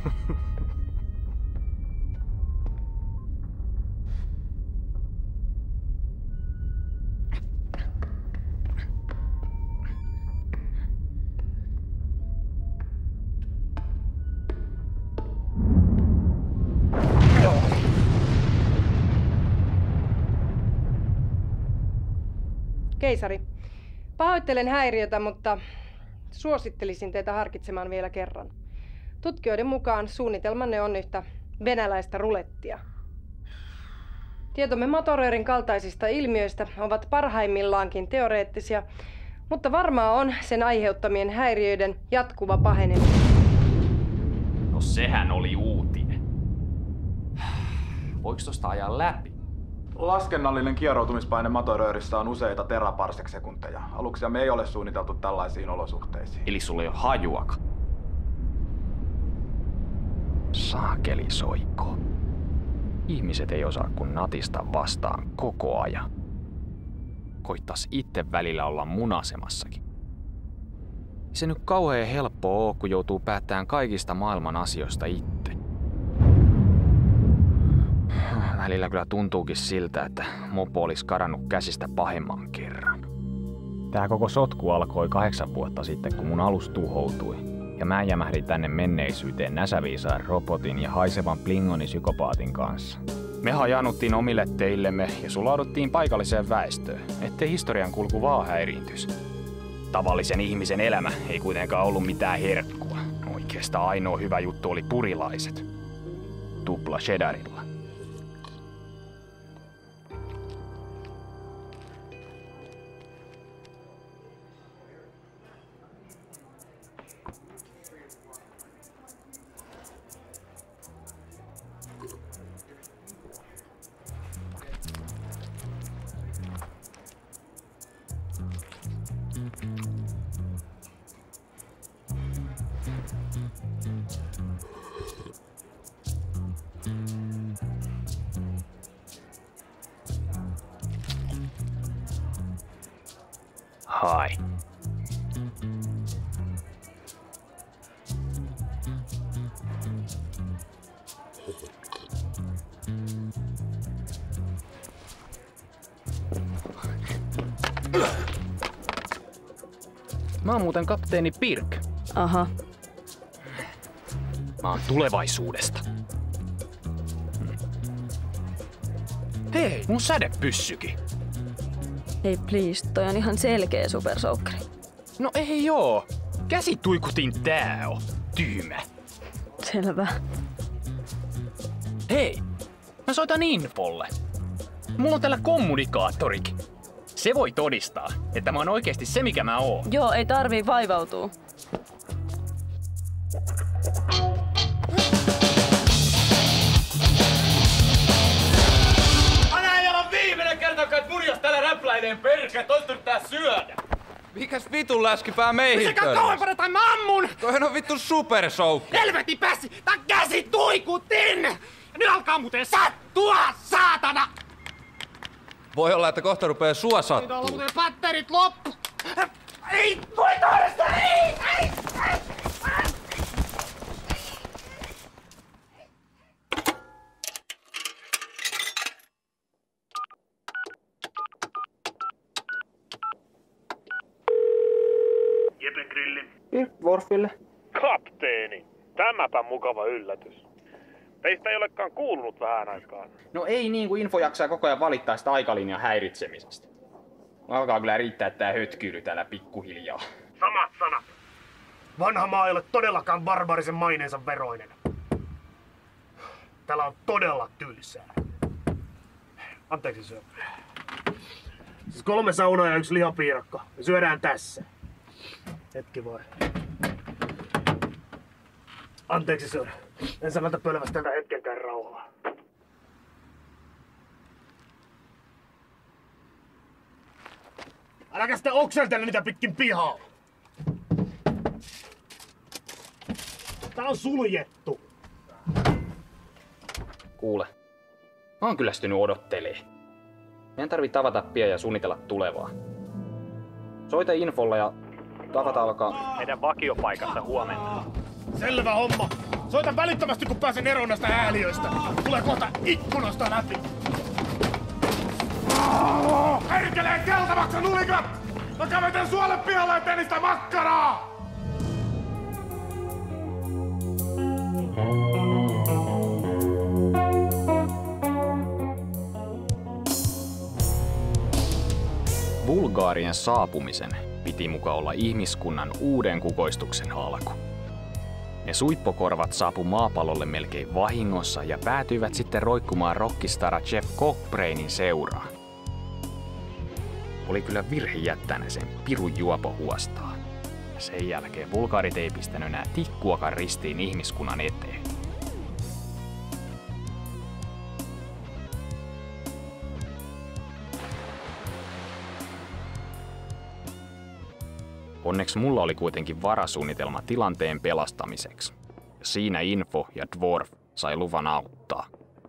Keisari, pahoittelen häiriötä, mutta suosittelisin teitä harkitsemaan vielä kerran. Tutkijoiden mukaan suunnitelmanne on yhtä venäläistä rulettia. Tietomme Matoröörin kaltaisista ilmiöistä ovat parhaimmillaankin teoreettisia, mutta varmaa on sen aiheuttamien häiriöiden jatkuva paheneminen. No sehän oli uutinen. Voiko tosta ajaa läpi? Laskennallinen kieroutumispaine Matoröörissä on useita teraparsec-sekunteja. Aluksiamme ei ole suunniteltu tällaisiin olosuhteisiin. Eli sulla ei ole hajuakaan. Saakeli soikko. Ihmiset ei osaa kun natista vastaan koko ajan. Koittais itse välillä olla munasemassakin. Se nyt kauhean helppoa oo, kun joutuu päättämään kaikista maailman asioista itse. Välillä kyllä tuntuukin siltä, että mopo olisi karannut käsistä pahemman kerran. Tää koko sotku alkoi 8 vuotta sitten, kun mun alus tuhoutui. Ja mä jämähdin tänne menneisyyteen näsäviisaan robotin ja haisevan Plingoni-psykopaatin kanssa. Me hajanuttiin omille teillemme ja sulauduttiin paikalliseen väestöön, ettei historian kulku vaan häiriintys. Tavallisen ihmisen elämä ei kuitenkaan ollut mitään herkkua. Oikeastaan ainoa hyvä juttu oli purilaiset. Tupla cheddarilla. Hai. Mä oon muuten kapteeni Pirk. Aha. Mä oon tulevaisuudesta. Hei, mun sädepyssykin. Hei please, toi on ihan selkeä supersoukkari. No ei joo. Käsituikutin tää on. Tyhmä. Selvä. Hei, mä soitan infolle. Mulla on täällä kommunikaattorikin. Se voi todistaa, että mä oon oikeesti se mikä mä oon. Joo, ei tarvii vaivautua. Perkele, toista yrittää syödä! Mikäs vitun läskipää meihin sekä kauempana tai mä ammun! Toihan on vittu supersoukki! Helvetin pässi! Tää käsi tuikutin! Nyt alkaa muuten sattua, saatana! Voi olla, että kohta rupee sua sattuu. Nyt on muuten patterit loppu! Ei! Voi toista! Ei! Worfille. Kapteeni, tämäpä mukava yllätys. Teistä ei olekaan kuulunut vähän aikaan. No ei niin kuin info jaksaa koko ajan valittaa sitä aikalinjan häiritsemisestä. Alkaa kyllä riittää tää hötkyily täällä pikkuhiljaa. Samat sanat. Vanha maa ei ole todellakaan barbarisen maineensa veroinen. Täällä on todella tylsää. Anteeksi syö. Siis 3 saunaa ja 1 lihapiirakka. Me syödään tässä. Hetki voi. Anteeksi, sir. En sanota pölvästellä hetkenkään rauhaa. Äläkä sitten okseltele niitä pitkin pihaa! Tää on suljettu! Kuule, mä oon kyllästynyt odottelee. Meidän tarvii tavata pian ja suunnitella tulevaa. Soita infolla ja tavata alkaa meidän vakiopaikassa huomenna. Selvä homma! Soita välittömästi, kun pääsen eroon näistä ääliöistä. Tulee kohta ikkunasta läpi. Perkelee keltavaksi nulikat! Mä kävetän suolle pihalle, ettei niistä makkaraa! Bulgaarien saapumisen piti muka olla ihmiskunnan uuden kukoistuksen alku. Ne suippokorvat saapu maapallolle melkein vahingossa ja päätyivät sitten roikkumaan rockistara Jeff Cockbrainin seuraan. Oli kyllä virhe jättää ne sen pirun juopo huostaa. Ja sen jälkeen bulgaarit ei pistänyt enää tikkuakaan ristiin ihmiskunnan eteen. Onneksi mulla oli kuitenkin varasuunnitelma tilanteen pelastamiseksi. Ja siinä Info ja Dwarf sai luvan auttaa.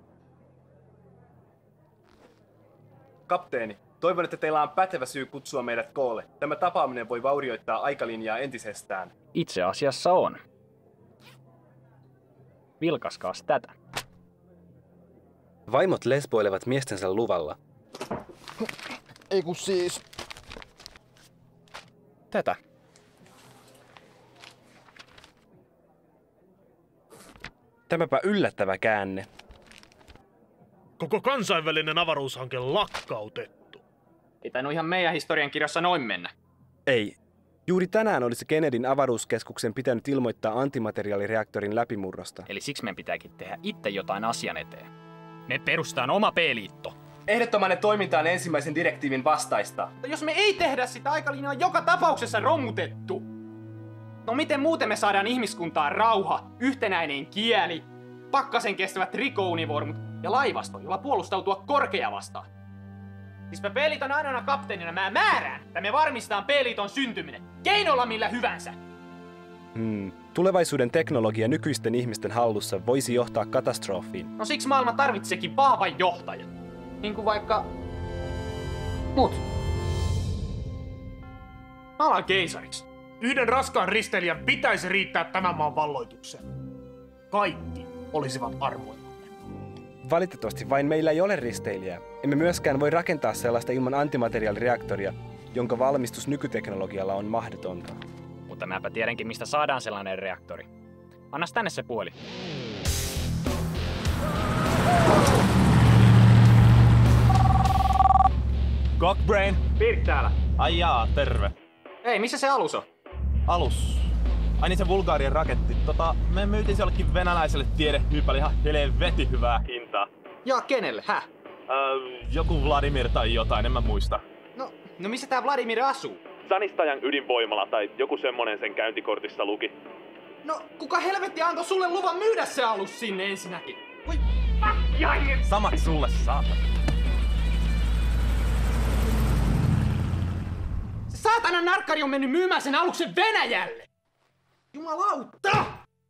Kapteeni, toivon, että teillä on pätevä syy kutsua meidät koolle. Tämä tapaaminen voi vaurioittaa aikalinjaa entisestään. Itse asiassa on. Vilkaskaas tätä. Vaimot lesboilevat miestensä luvalla. Ei kun siis... Tätä. Tämäpä yllättävä käänne. Koko kansainvälinen avaruushanke lakkautettu. Ei tainnut ihan meidän historiankirjassa noin mennä. Ei. Juuri tänään olisi Kennedyn avaruuskeskuksen pitänyt ilmoittaa antimateriaalireaktorin läpimurrosta. Eli siksi meidän pitääkin tehdä itse jotain asian eteen. Me perustaan oma P-liitto. Ehdottomanne toiminta on ensimmäisen direktiivin vastaista. Mutta jos me ei tehdä sitä, aikalinja on joka tapauksessa romutettu. No miten muuten me saadaan ihmiskuntaan rauha, yhtenäinen kieli, pakkasen kestävät rikounivormut ja laivasto, jolla puolustautua korkea vastaan? Siis mä P-liiton ainoana kapteenina mä määrään, että me varmistetaan P-liiton syntyminen, keinolla millä hyvänsä. Tulevaisuuden teknologia nykyisten ihmisten hallussa voisi johtaa katastrofiin. No siksi maailma tarvitsekin vahvan johtajan. Niin kuin vaikka... mut. Mä alan keisariksi. Yhden raskaan risteilijän pitäisi riittää tämän maan valloitukseen. Kaikki olisivat armoilla. Valitettavasti vain meillä ei ole risteilijää. Emme myöskään voi rakentaa sellaista ilman antimateriaalireaktoria, jonka valmistus nykyteknologialla on mahdotonta. Mutta mäpä tiedänkin, mistä saadaan sellainen reaktori. Annas tänne se puoli. Cockbrain? Pirk täällä. Ai jaa, terve. Ei, missä se alus on? Alus. Ai niin se Bulgaarien raketti. Me myytiin se jollekin venäläiselle tiedehyypälle ihan helvetin hyvää hintaa. Ja kenelle, häh? Joku Vladimir tai jotain, en mä muista. No missä tää Vladimir asuu? Sanistajan ydinvoimala tai joku semmonen sen käyntikortissa luki. No, kuka helvetti antoi sulle luvan myydä se alus sinne ensinnäkin? Voi Samat sulle, saatana. Se saatana narkkari on mennyt myymään sen aluksen Venäjälle! Jumalauta!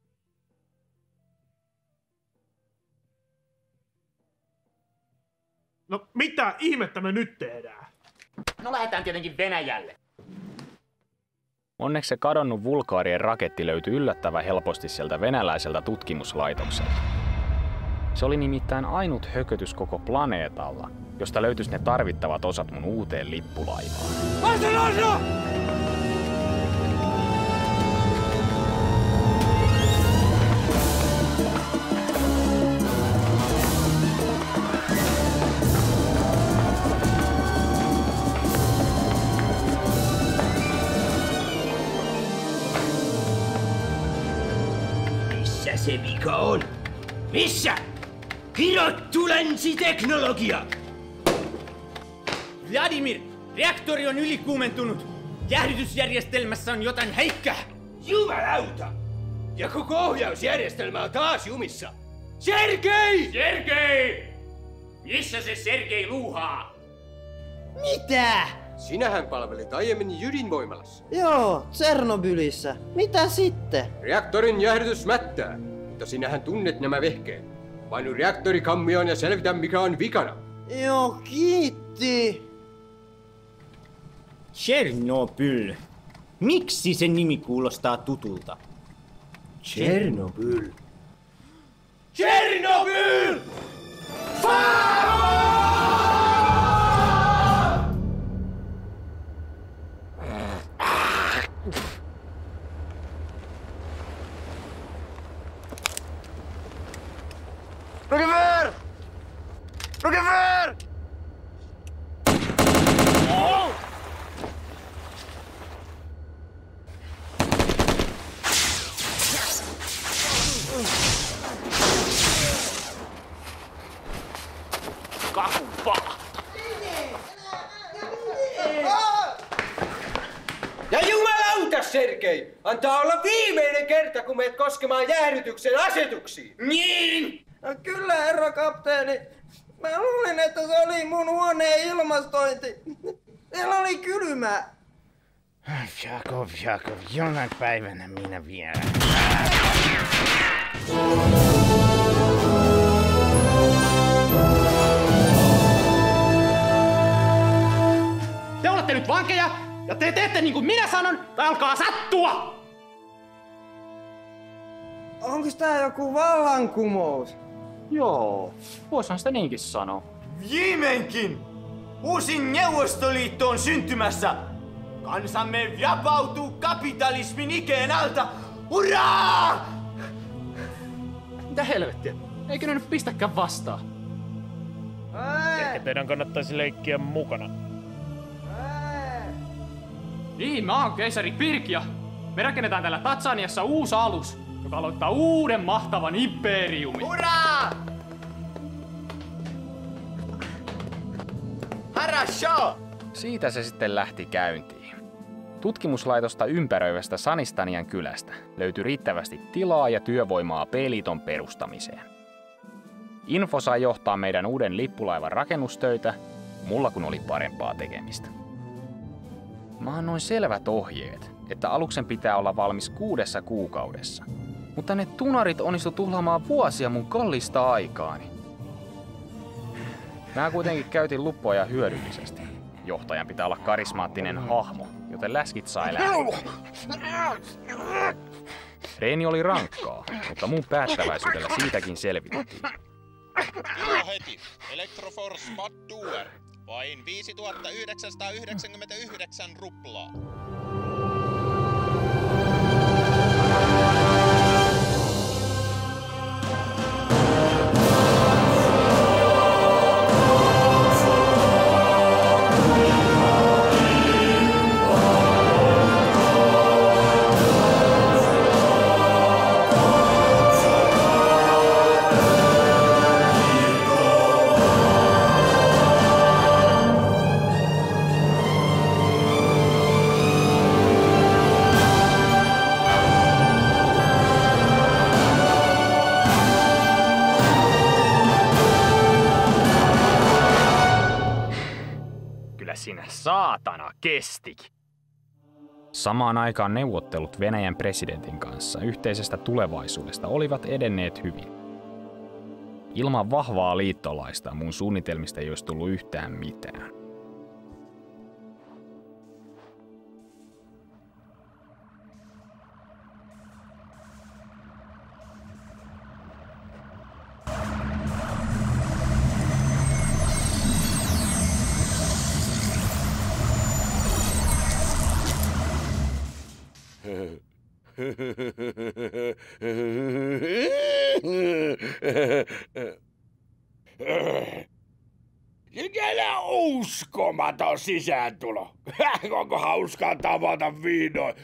No mitä ihmettä me nyt tehdään? No lähdetään tietenkin Venäjälle. Onneksi se kadonnut Bulgaarien raketti löytyi yllättävän helposti sieltä venäläiseltä tutkimuslaitokselta. Se oli nimittäin ainut hökötys koko planeetalla, josta löytyisi ne tarvittavat osat mun uuteen lippulaivaan. Missä se vika on? Missä? Kirottu länsiteknologia! Vladimir, reaktori on ylikuumentunut. Jäähdytysjärjestelmässä on jotain häikkää. Jumalauta! Ja koko ohjausjärjestelmä on taas jumissa. Sergei! Sergei! Missä se Sergei luuhaa? Mitä? Sinähän palvelit aiemmin ydinvoimalassa. Joo, Tsernobylissä. Mitä sitten? Reaktorin jäähdytys mättää, mutta sinähän tunnet nämä vehkeet. Painu reaktorikammioon ja selvitä mikä on vikana. Joo, kiitti. Chernobyl. Miksi sen nimi kuulostaa tutulta? Chernobyl. Rogever! Rogever! Ja jumalauta, Sergei! Antaa olla viimeinen kerta, kun meet koskemaan jäähdytyksen asetuksiin. Niin! No kyllä, herra kapteeni. Mä luulin, että se oli mun huoneen ilmastointi. Siellä oli kylmää. Jakov, jonain päivänä minä vielä. Te olette nyt vankeja, ja te teette niin kuin minä sanon, tai alkaa sattua! Onks tää joku vallankumous? Joo, voisihan sitä niinkin sanoa. Viimeinkin! Uusi Neuvostoliitto on syntymässä! Kansamme vapautuu kapitalismin ikeen alta! Hurraa! Mitä helvettiä? Eikö ne nyt pistäkään vastaan? Ehkä teidän kannattaisi leikkiä mukana. Niin, mä oon keisari Pirkia. Me rakennetaan täällä Tatsaniassa uusi alus, joka aloittaa uuden mahtavan imperiumin. Hurraa! Harasho! Siitä se sitten lähti käyntiin. Tutkimuslaitosta ympäröivästä Sanistanian kylästä löytyi riittävästi tilaa ja työvoimaa P-liiton perustamiseen. Info sai johtaa meidän uuden lippulaivan rakennustöitä, mulla kun oli parempaa tekemistä. Mä annoin selvät ohjeet, että aluksen pitää olla valmis 6 kuukaudessa. Mutta ne tunarit onnistu tuhlaamaan vuosia mun kallista aikaani. Mä kuitenkin käytin luppoja hyödyllisesti. Johtajan pitää olla karismaattinen hahmo, joten läskit sai lähteä. Reeni oli rankkaa, mutta mun päättäväisyydellä siitäkin selvittiin. Joo heti. Electroforce Spot Doer. Vain 5999 ruplaa. Sinä saatana kestikin. Samaan aikaan neuvottelut Venäjän presidentin kanssa yhteisestä tulevaisuudesta olivat edenneet hyvin. Ilman vahvaa liittolaista mun suunnitelmista ei olisi tullut yhtään mitään. Mikä uskomaton sisääntulo. Onko hauskaa tavata vihdoin?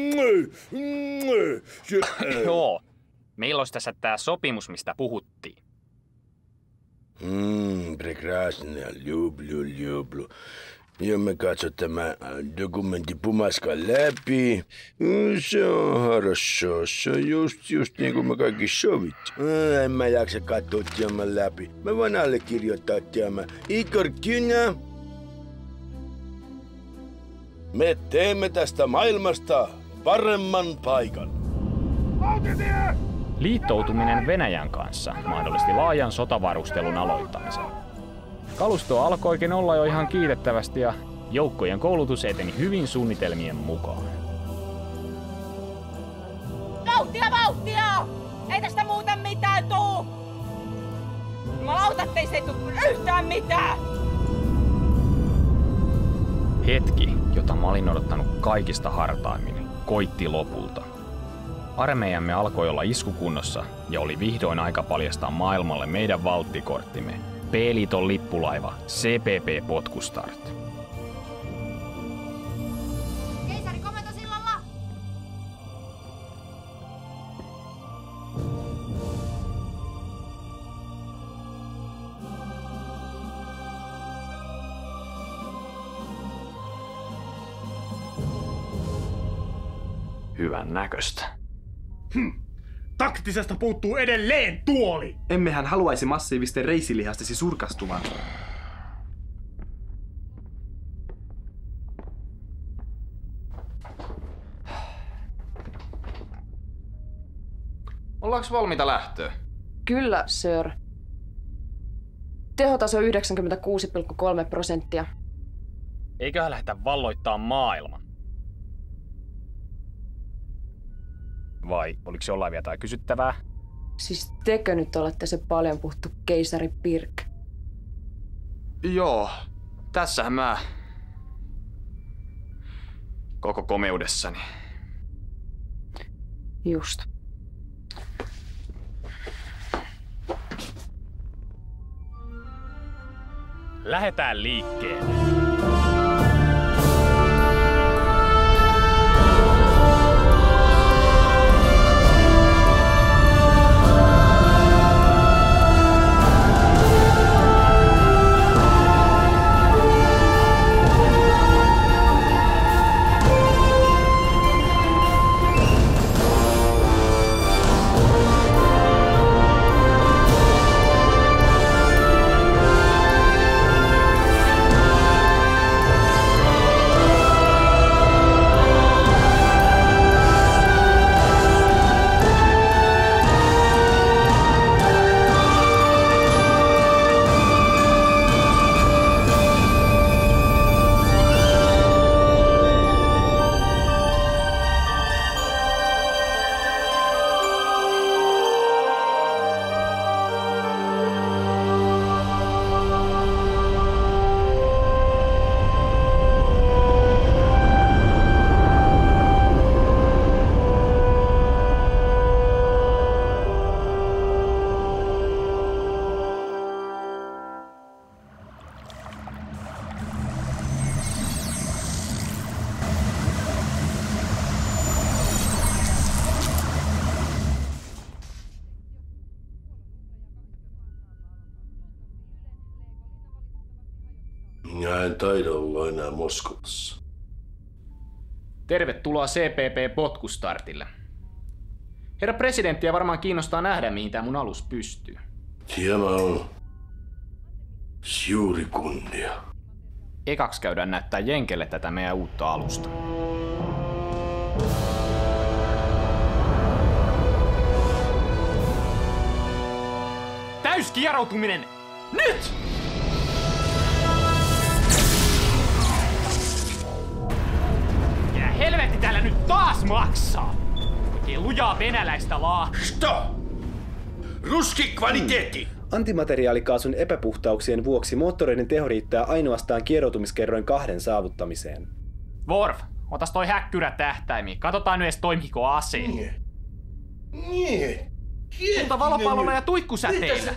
Joo. Meillä olisi tässä tää sopimus, mistä puhuttiin. Прекрасно, люблю. Ja me katso tämä dokumentti pumaskan läpi. Se on хорошо. Se on just niin kuin me kaikki sovittu. En mä jaksa katsoa tämän läpi. Mä voin allekirjoittaa tämän. Igor Kynä. Me teemme tästä maailmasta paremman paikan. Liittoutuminen Venäjän kanssa mahdollisti laajan sotavarustelun aloittamisen. Kalustoa alkoikin olla jo ihan kiitettävästi ja joukkojen koulutus eteni hyvin suunnitelmien mukaan. Vauhtia! Ei tästä muuten mitään tuu! Jumalauta, ettei se tuu yhtään mitään! Hetki, jota mä olin odottanut kaikista hartaimmin, koitti lopulta. Armeijamme alkoi olla iskukunnossa ja oli vihdoin aika paljastaa maailmalle meidän valttikorttimme. P-liiton lippulaiva CPP Potkustart. Keisari komentosillalla! Hyvän näköistä. Taktisesta puuttuu edelleen tuoli! Emmehän haluaisi massiivisten reisilihastesi surkastuvan. Ollaanko valmiita lähtöä? Kyllä, sir. Tehotaso 96,3%. Eiköhän lähdetä valloittaa maailman. Vai oliko jollain vielä jotain kysyttävää? Siis tekö nyt olette se paljon puhuttu keisari Pirk? Joo, tässähän mä koko komeudessani. Just. Lähetään liikkeelle. Minä en taida olla enää Moskovassa. Tervetuloa CPP Potkustartille. Herra presidenttiä varmaan kiinnostaa nähdä, mihin tämä mun alus pystyy. Tämä on suuri kunnia. Ekaksi käydään näyttää Jenkelle tätä meidän uutta alusta. Täyskieroutuminen! Nyt! Ja helvetti täällä nyt taas maksaa! Oikein lujaa venäläistä Stop! Ruski kvaliteetti! Antimateriaalikaasun epäpuhtauksien vuoksi moottoreiden teho riittää ainoastaan kieroutumiskerroin 2 saavuttamiseen. Worf, otas toi häkkyrä tähtäimiin. Katsotaan nyt edes toimiko aseet. Niin. Mutta valopallolla ja tuikkusäteillä.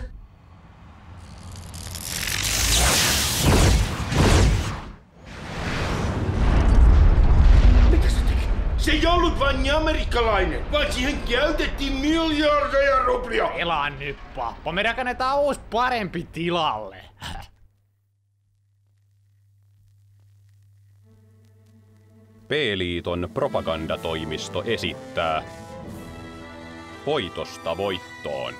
Mitä se teki? Se ei ollut vain amerikkalainen, vaan siihen käytettiin miljardeja ruplia. Elaa nyt, pappa. Me rakennetaan uusi parempi tilalle. P-liiton propagandatoimisto esittää Voitosta voittoon.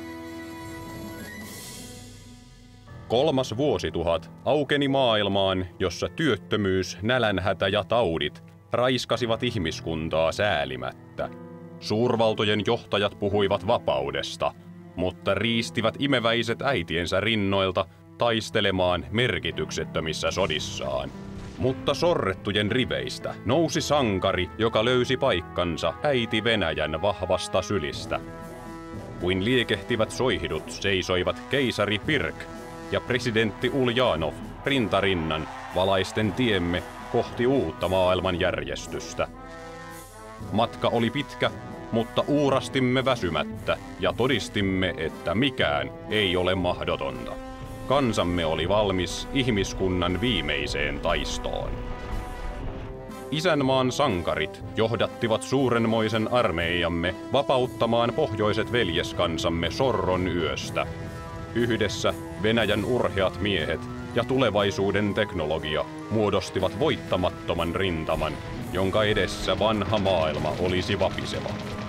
3. vuosituhat aukeni maailmaan, jossa työttömyys, nälänhätä ja taudit raiskasivat ihmiskuntaa säälimättä. Suurvaltojen johtajat puhuivat vapaudesta, mutta riistivät imeväiset äitiensä rinnoilta taistelemaan merkityksettömissä sodissaan. Mutta sorrettujen riveistä nousi sankari, joka löysi paikkansa äiti Venäjän vahvasta sylistä. Kuin liekehtivät soihidut seisoivat keisari Pirk ja presidentti Uljanov rintarinnan valaisten tiemme kohti uutta maailmanjärjestystä. Matka oli pitkä mutta uurastimme väsymättä ja todistimme, että mikään ei ole mahdotonta. Kansamme oli valmis ihmiskunnan viimeiseen taistoon. Isänmaan sankarit johdattivat suurenmoisen armeijamme vapauttamaan pohjoiset veljeskansamme sorron yöstä. Yhdessä Venäjän urheat miehet ja tulevaisuuden teknologia muodostivat voittamattoman rintaman, jonka edessä vanha maailma olisi vapiseva.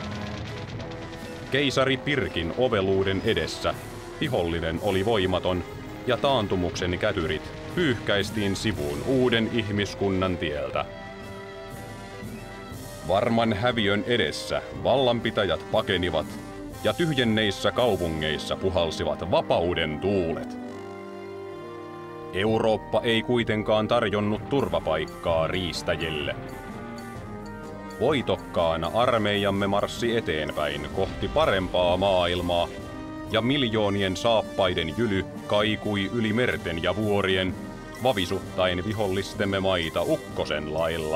Keisari Pirkin oveluuden edessä vihollinen oli voimaton ja taantumuksen kätyrit pyyhkäistiin sivuun uuden ihmiskunnan tieltä. Varman häviön edessä vallanpitäjät pakenivat ja tyhjenneissä kaupungeissa puhalsivat vapauden tuulet. Eurooppa ei kuitenkaan tarjonnut turvapaikkaa riistäjille. Voitokkaana armeijamme marssi eteenpäin kohti parempaa maailmaa, ja miljoonien saappaiden jyly kaikui yli merten ja vuorien, vavisuttaen vihollistemme maita ukkosen lailla.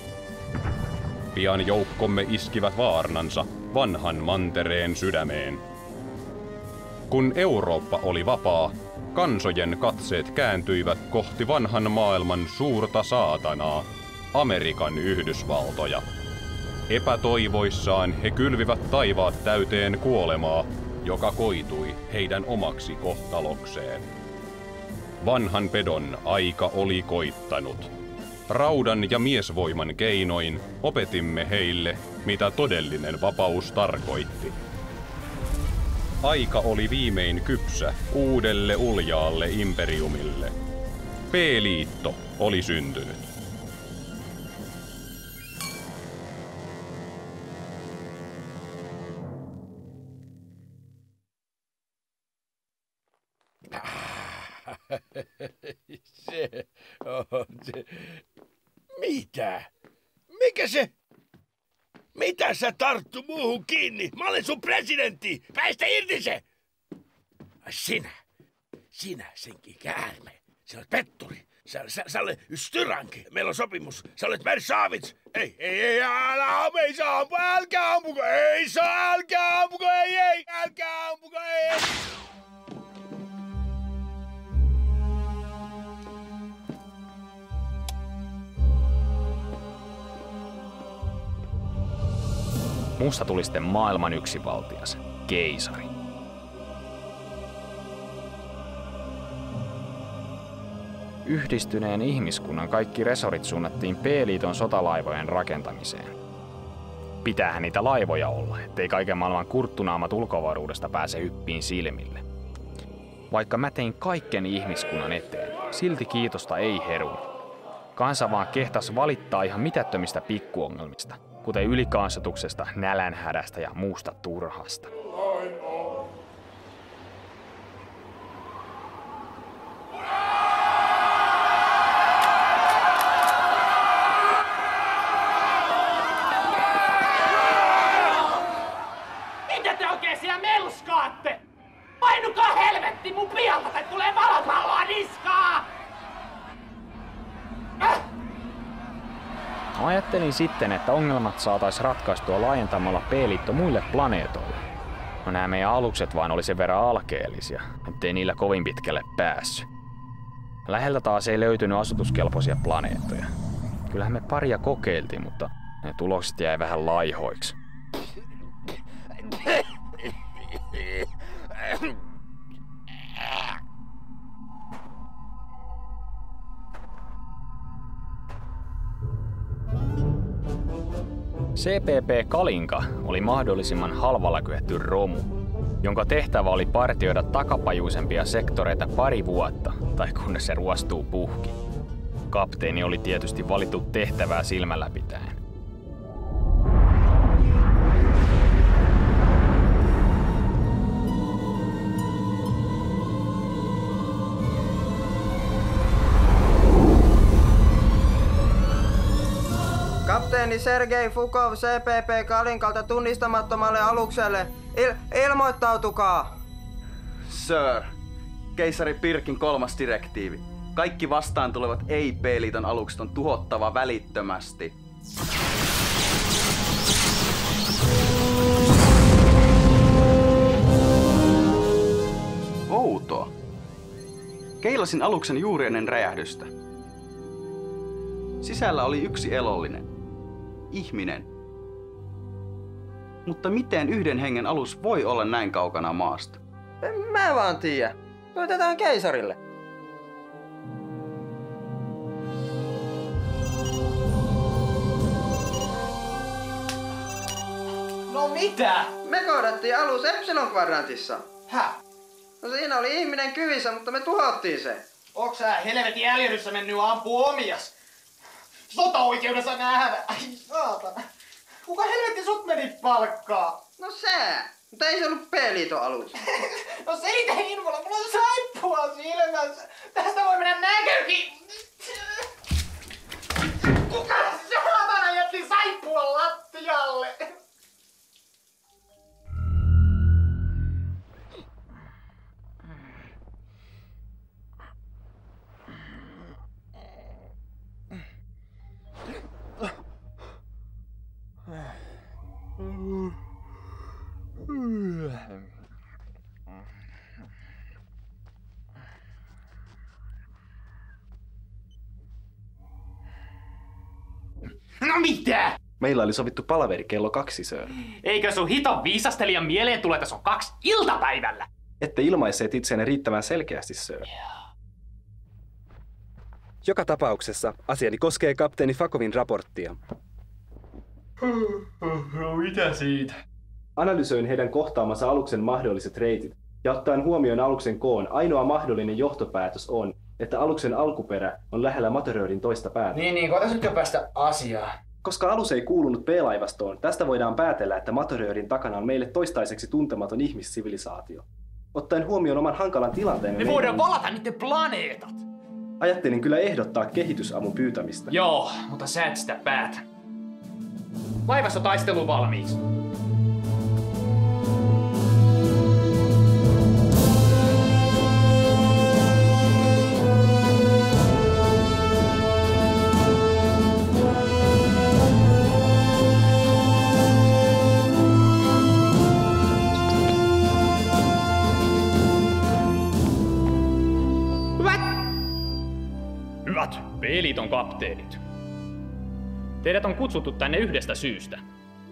Pian joukkomme iskivät vaarnansa vanhan mantereen sydämeen. Kun Eurooppa oli vapaa, kansojen katseet kääntyivät kohti vanhan maailman suurta saatanaa, Amerikan Yhdysvaltoja. Epätoivoissaan he kylvivät taivaat täyteen kuolemaa, joka koitui heidän omaksi kohtalokseen. Vanhan pedon aika oli koittanut. Raudan ja miesvoiman keinoin opetimme heille, mitä todellinen vapaus tarkoitti. Aika oli viimein kypsä uudelle uljaalle imperiumille. P-liitto oli syntynyt. Se on se. Mitä? Mikä se? Mitä sä tarttu muuhun kiinni? Mä olen sun presidentti! Päästä irti se! Sinä senkin käärme. Sä olet petturi. Sä olet styranki. Meillä on sopimus. Sä olet Mersavits. Ei, älkää ampuko, älkää ampuko, ei. Musta tuli sitten maailman yksivaltias, keisari. Yhdistyneen ihmiskunnan kaikki resorit suunnattiin P-liiton sotalaivojen rakentamiseen. Pitäähän niitä laivoja olla, ettei kaiken maailman kurttunaamat ulkoavaruudesta pääse hyppiin silmille. Vaikka mä tein kaiken ihmiskunnan eteen, silti kiitosta ei herunut. Kansa vaan kehtas valittaa ihan mitättömistä pikkuongelmista, kuten ylikansotuksesta, nälänhädästä ja muusta turhasta. Mitä te oikein siellä melskaatte? Painukaa helvetti mun pialta tai tulee valopalloa niskaa! Ajattelin sitten, että ongelmat saataisiin ratkaistua laajentamalla P-liitto muille planeetoille. No nämä meidän alukset vaan oli sen verran alkeellisia, ettei niillä kovin pitkälle päässyt. Läheltä taas ei löytynyt asutuskelpoisia planeettoja. Kyllähän me paria kokeiltiin, mutta ne tulokset jäi vähän laihoiksi. CPP Kalinka oli mahdollisimman halvalla kyetty romu, jonka tehtävä oli partioida takapajuisempia sektoreita pari vuotta, tai kunnes se ruostuu puhki. Kapteeni oli tietysti valittu tehtävää silmällä pitäen. Kapteeni Sergei Fukov CPP Kalinkalta tunnistamattomalle alukselle. Ilmoittautukaa! Sir, keisari Pirkin 3. direktiivi. Kaikki vastaan tulevat ei-P-liiton alukset on tuhottava välittömästi. Keilasin aluksen juuri ennen räjähdystä. Sisällä oli yksi elollinen. Ihminen. Mutta miten yhden hengen alus voi olla näin kaukana maasta? En mä vaan tiedä. Soitetaan keisarille. No mitä? Me koodattiin alus Epsilon-kvadrantissa. Häh? No siinä oli ihminen kyvissä, mutta me tuhottiin se. Onks sä helvetin äljyryssä mennyt ampuu omias? Sotaoikeudessa nähdä. Ai saatana. Kuka helvetti sut meni palkkaa? No sä. Mutta ei se ollut P-liiton alus. No selitä Hinvola, mulla on saippua silmässä. Tästä voi mennä näkökin. Kuka saatana jätti saippua lattialle? No mitä? Meillä oli sovittu palaveri kello 2, sir. Eikö sun hiton viisastelijan mieleen tule, että se on 2 iltapäivällä? Ette ilmaisseet itseänne riittävän selkeästi, sir. Joka tapauksessa asiani koskee kapteeni Fakovin raporttia. No mitä siitä? Analysoin heidän kohtaamansa aluksen mahdolliset reitit, ja ottaen huomioon aluksen koon, ainoa mahdollinen johtopäätös on, että aluksen alkuperä on lähellä Matoröörin toista päätä. Niin, koetaisikö päästä asiaan? Koska alus ei kuulunut B-laivastoon, tästä voidaan päätellä, että Matoröörin takana on meille toistaiseksi tuntematon ihmissivilisaatio. Ottaen huomioon oman hankalan tilanteen... Me voidaan valata niiden planeetat! Ajattelin kyllä ehdottaa kehitysavun pyytämistä. Joo, mutta sä et sitä päätä. Laivassa taistelu valmiiksi. Hyvät B-liiton kapteenit. Teidät on kutsuttu tänne yhdestä syystä.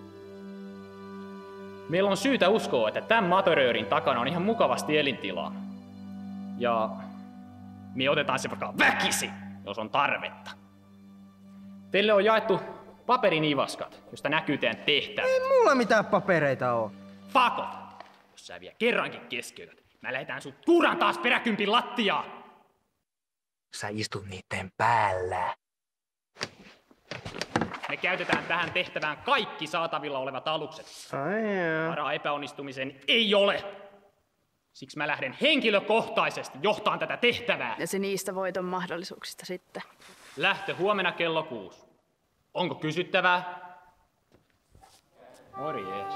Meillä on syytä uskoa, että tämän Matoröörin takana on ihan mukavasti elintilaa. Ja me otetaan se vaikka väkisin, jos on tarvetta. Teille on jaettu paperinivaskat, josta näkyy teidän tehtävät. Ei mulla mitään papereita oo. Fakot! Jos sä vielä kerrankin keskeytät, mä lähetään sut kuuran taas peräkympin lattiaan. Sä istut niitten päällä. Me käytetään tähän tehtävään kaikki saatavilla olevat alukset. Varaa epäonnistumiseen ei ole. Siksi mä lähden henkilökohtaisesti johtaan tätä tehtävää. Ja se niistä voiton mahdollisuuksista sitten. Lähtö huomenna kello 6. Onko kysyttävää? Morjes.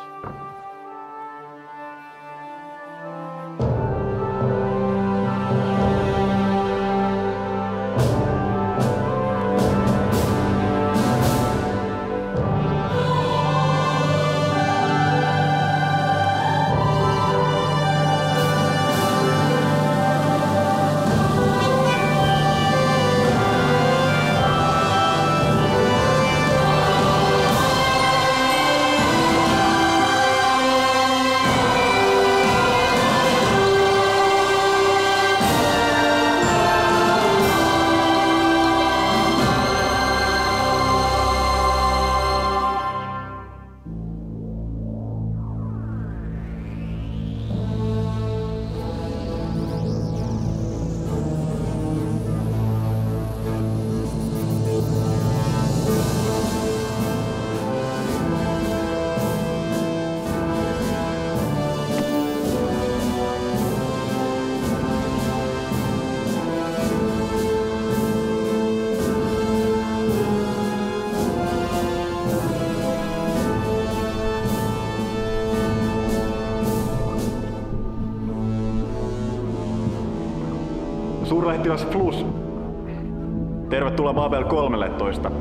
Suurlähettiläs Flus. Tervetuloa Babel 13.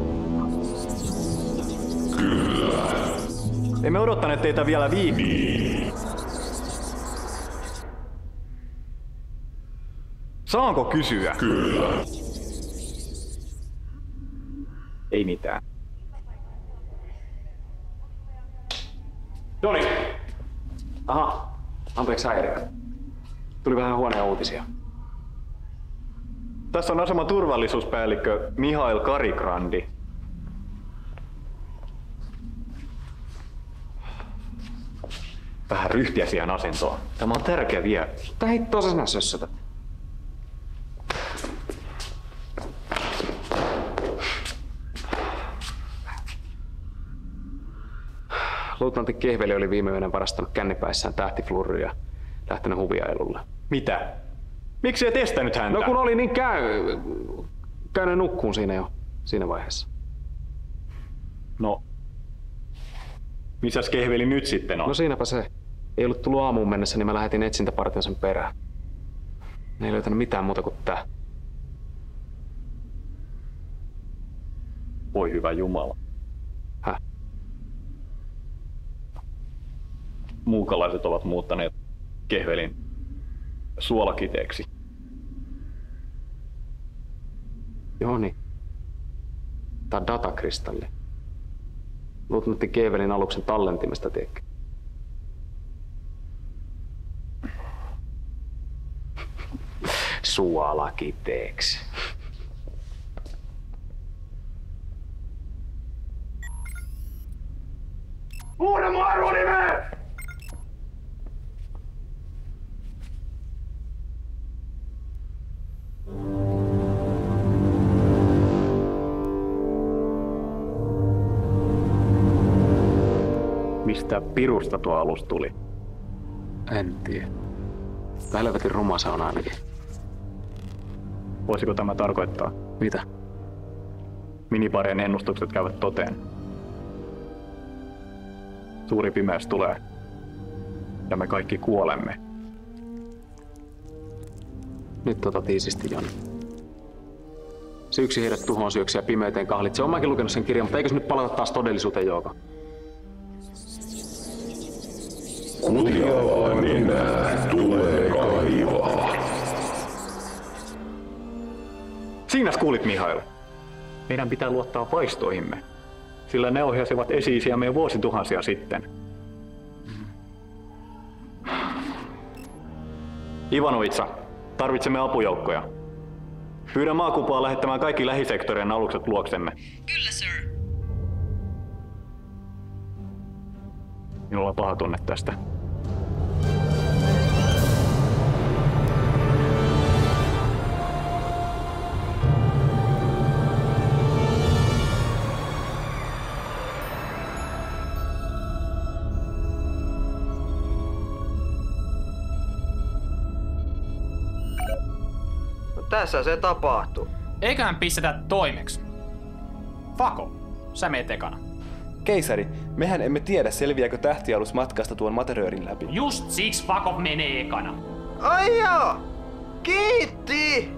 Kyllä. Emme odottaneet teitä vielä Saanko kysyä? Kyllä. Ei mitään. Noniin. Aha, anteeksi häiriö. Tuli vähän huoneen uutisia. Tässä on aseman turvallisuuspäällikkö Mihail Karikrandi. Vähän ryhtiä siihen asentoon. Tämä on tärkeä vieras. Tää hittoa sä sinä sössötät. Luutnantti Kehveli oli viime yönä varastanut kännipäissään tähtiflurria ja lähtenyt huviailulle. Mitä? Miksi et estänyt häntä? No kun oli niin käynyt nukkuun siinä vaiheessa. No, missäs Kehveli nyt sitten on? No siinäpä se. Ei ollut tullut aamuun mennessä, niin mä lähetin etsintäpartion sen perään. Ne ei löytänyt mitään muuta kuin tää. Voi hyvä Jumala. Häh? Muukalaiset ovat muuttaneet Kehvelin suolakiteeksi. Joo niin. Tää on datakristalli. Luutnantti Kehvelin aluksen tallentimesta, tiedätkö? Suolakiteeksi. Uuden mun arvonimeen! Mistä pirusta tuo alus tuli? En tiedä. Helvetin ruma se on ainakin. Voisiko tämä tarkoittaa? Mitä? Minibarien ennustukset käyvät toteen. Suuri pimeys tulee. Ja me kaikki kuolemme. Nyt tiisisti, Joni. Se yksi heidät tuhoon syöksi ja pimeyteen kahlitse. Oon mäkin lukenut sen kirjan, mutta eikös nyt palata taas todellisuuteen, Jouko? Kutiavaa nenää tulee kaivaa. Siinäs kuulit, Mihail. Meidän pitää luottaa vaistoihimme, sillä ne ohjasivat esi-isiämme vuosituhansia sitten. Ivanovitsa, tarvitsemme apujoukkoja. Pyydän maakupaa lähettämään kaikki lähisektorien alukset luoksemme. Kyllä, sir. Minulla on paha tunne tästä. Tässä se tapahtuu. Eiköhän pistetä toimeksi. Fako, sä meet ekana. Keisari, mehän emme tiedä selviääkö tähtialus matkasta tuon Materöörin läpi. Just siksi Fakov menee ekana. Ai joo! Kiitti!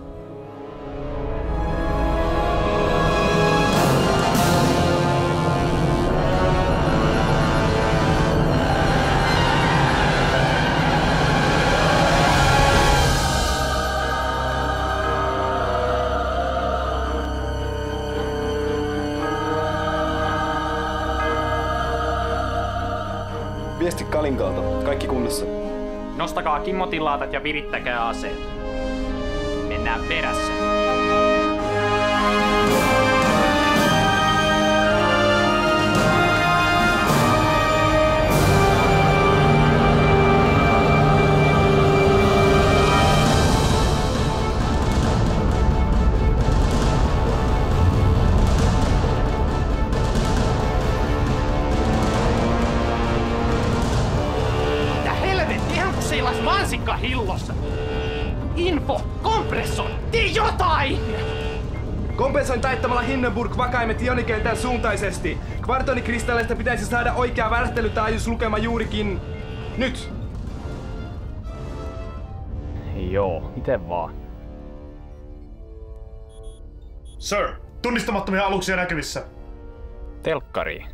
Viesti Kalinkalta. Kaikki kunnossa. Nostakaa kimmotilaatat ja virittäkää aseet. Mennään perässä. Mansikka hillossa! Info! Kompressor! Tee jotain! Kompensoin taittamalla Hindenburg vakaimet ionikentän suuntaisesti. Kvartonikristalleista pitäisi saada oikea värähtelytaajuuslukema juurikin nyt. Joo, miten vaan. Sir, tunnistamattomia aluksia näkyvissä. Telkkari.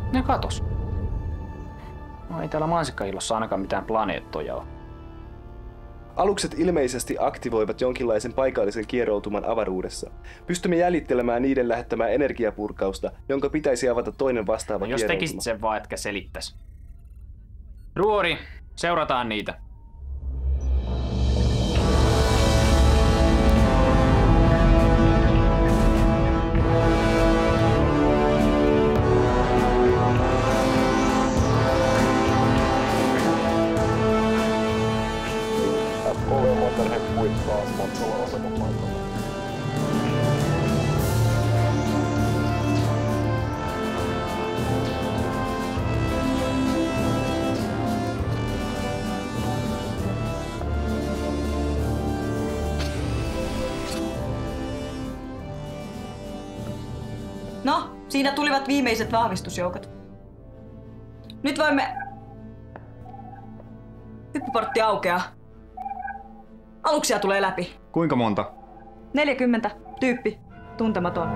Ja katos. No, ei täällä mansikkaillossa ainakaan mitään planeettoja ole. Alukset ilmeisesti aktivoivat jonkinlaisen paikallisen kieroutuman avaruudessa. Pystymme jäljittelemään niiden lähettämää energiapurkausta, jonka pitäisi avata toinen vastaava jos kieroutuma. tekisit sen vaan, etkä selittäis. Ruori, seurataan niitä. No, siinä tulivat viimeiset vahvistusjoukot. Nyt voimme... Hyppyportti aukeaa. Aluksia tulee läpi. Kuinka monta? 40. Tyyppi. Tuntematon.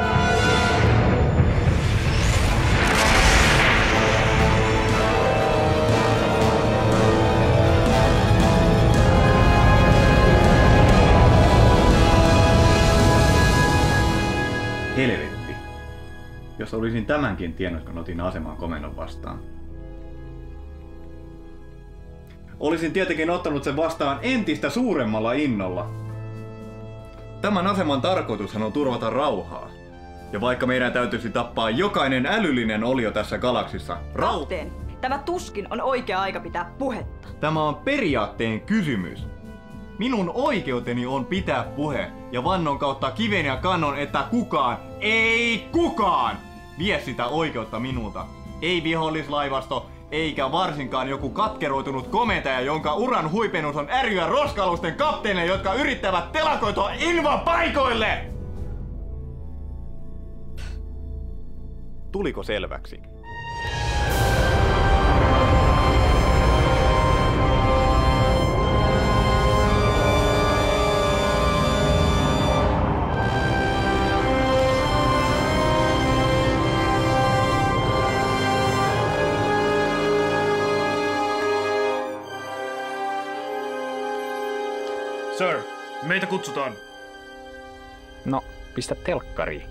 Helvetti. Jos olisin tämänkin tiennyt, kun otin aseman komennon vastaan. Olisin tietenkin ottanut sen vastaan entistä suuremmalla innolla. Tämän aseman tarkoitushan on turvata rauhaa. Ja vaikka meidän täytyisi tappaa jokainen älyllinen olio tässä galaksissa, Kapteeni, tämä tuskin on oikea aika pitää puhetta. Tämä on periaatteen kysymys. Minun oikeuteni on pitää puhe ja vannon kautta kiven ja kannon, että kukaan, ei kukaan, vie sitä oikeutta minulta. Ei vihollislaivasto, eikä varsinkaan joku katkeroitunut komentaja, jonka uran huipennus on ärjyä roskalusten kapteeneille, jotka yrittävät telakoitua invapaikoille! Tuliko selväksi? Sir, meitä kutsutaan. No, pistä telkkariin.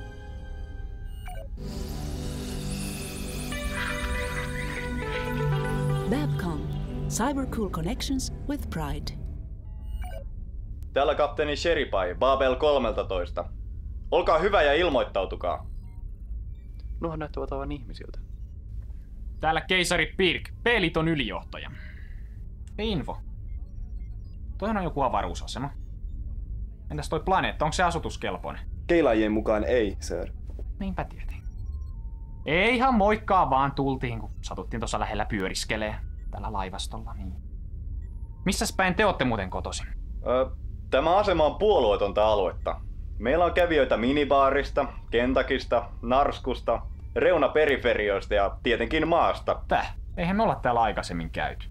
Babcom. Cybercool connections with pride. Täällä kapteeni Sheripai, Babel 13. Olkaa hyvä ja ilmoittautukaa. Nuohan näyttävät aivan ihmisiltä. Täällä keisari Pirk, P-liiton ylijohtaja. Info. Toihan on joku avaruusasema. Entäs toi planeetta, onko se asutuskelpoinen? Keilaajien mukaan ei, sir. Niinpä tietenkin. Ei ihan moikkaa vaan tultiin, kun satuttiin tuossa lähellä pyöriskelee. Tällä laivastolla, niin. Missäs päin te ootte muuten kotoisin? Tämä asema on puolueetonta aluetta. Meillä on kävijöitä minibaarista, Kentakista, Narskusta, reunaperiferioista ja tietenkin maasta. Eihän me olla täällä aikaisemmin käyty.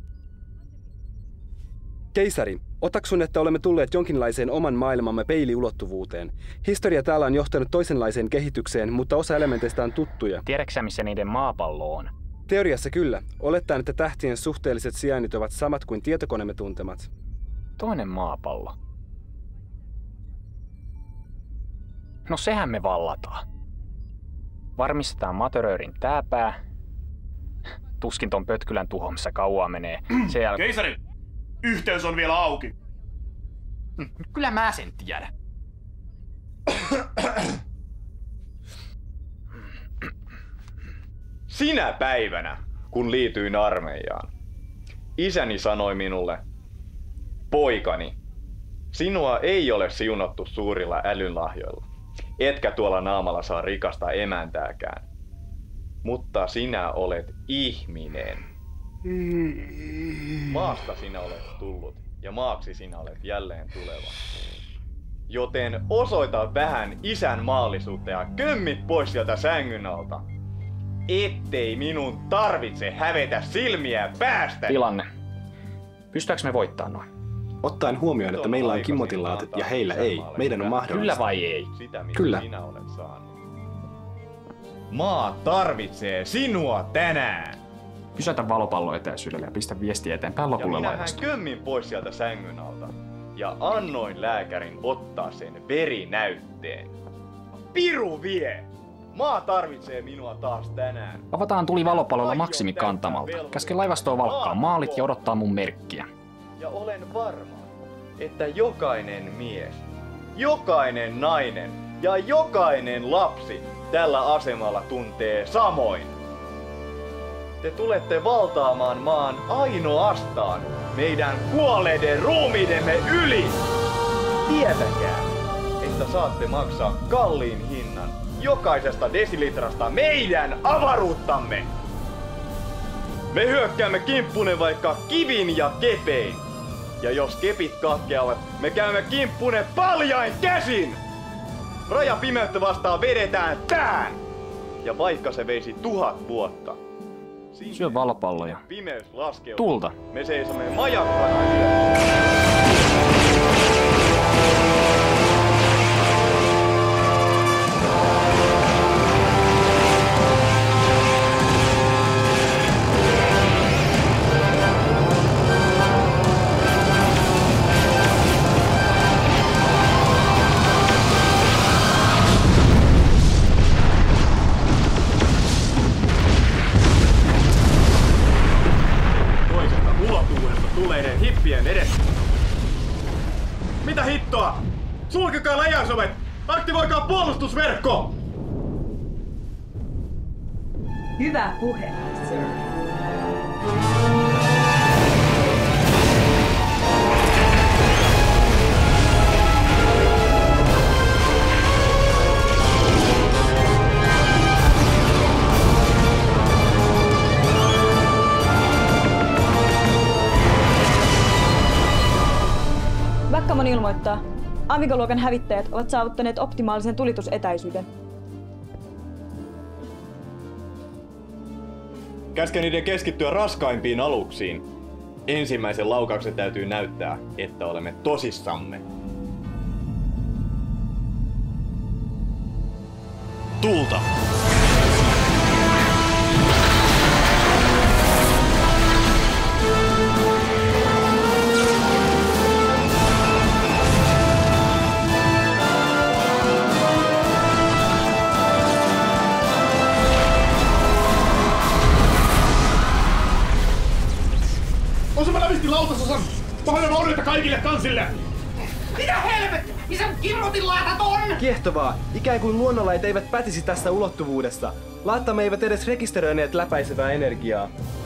Keisari, otaksun, että olemme tulleet jonkinlaiseen oman maailmamme peiliulottuvuuteen. Historia täällä on johtanut toisenlaiseen kehitykseen, mutta osa elementeistä on tuttuja. Tiedätkö missä niiden maapallo on? Teoriassa kyllä. Olettaen, että tähtien suhteelliset sijainnit ovat samat kuin tietokoneemme tuntemat. Toinen maapallo. No sehän me vallataan. Varmistetaan Matöröörin tääpää. Tuskin ton pötkylän tuhoamissa kauaa menee. Keisari! Yhteys on vielä auki. Kyllä mä sen tiedän. Sinä päivänä, kun liityin armeijaan, isäni sanoi minulle, poikani, sinua ei ole siunattu suurilla älynlahjoilla, etkä tuolla naamalla saa rikasta emäntääkään. Mutta sinä olet ihminen. Maasta sinä olet tullut ja maaksi sinä olet jälleen tuleva. Joten osoita vähän isän maallisuutta ja kömmit pois sieltä sängyn alta. Ettei minun tarvitse hävetä silmiä päästä. Tilanne. Pystytäänkö me voittaa noin? Ottaen huomioon, että meillä on kimmotilaatit ja heillä ei, meidän on mahdollista. Kyllä vai ei? Sitä, mitä Kyllä. sinä olet saanut. Maa tarvitsee sinua tänään. Pysäytä valopallo etäisyydelle ja pistä viestiä eteenpäin lopulle ja minähän laivasta. kömmin pois sieltä sängyn alta. Ja annoin lääkärin ottaa sen verinäytteen. Piru vie! Maa tarvitsee minua taas tänään. Avataan tuli valopallolla maksimikantamalta. Käske laivastoa valkkaa maalit ja odottaa mun merkkiä. Ja olen varma, että jokainen mies, jokainen nainen ja jokainen lapsi tällä asemalla tuntee samoin. Te tulette valtaamaan maan ainoastaan meidän kuolleiden ruumiidemme yli. Tietäkää, että saatte maksaa kalliin hinnan jokaisesta desilitrasta meidän avaruuttamme. Me hyökkäämme kimppunen vaikka kivin ja kepein. Ja jos kepit katkeavat, me käymme kimppunen paljain käsin. Rajapimeyttä vastaan vedetään tään. Ja vaikka se veisi 1000 vuotta. Syö valopalloja. Pimeys laskeutuu. Tulta. Me seisomme majakkana yössä. Tulleiden hippien edessä. Mitä hittoa? Sulkekaa läjäsovet! Aktivoikaa puolustusverkko! Hyvä puhe, sir. Backamon ilmoittaa, Amiga-luokan hävittäjät ovat saavuttaneet optimaalisen tulitusetäisyyden. Käske niiden keskittyä raskaimpiin aluksiin. Ensimmäisen laukauksen täytyy näyttää, että olemme tosissamme. Tulta! Osuma lävisti lautasosan! Paljon onnetta kaikille kansille! Mitä helvetti? Missä kirjoitin laatat on? Kiehtovaa. Ikään kuin luonnonlait eivät pätisi tästä ulottuvuudesta. Laattamme eivät edes rekisteröineet läpäisevää energiaa.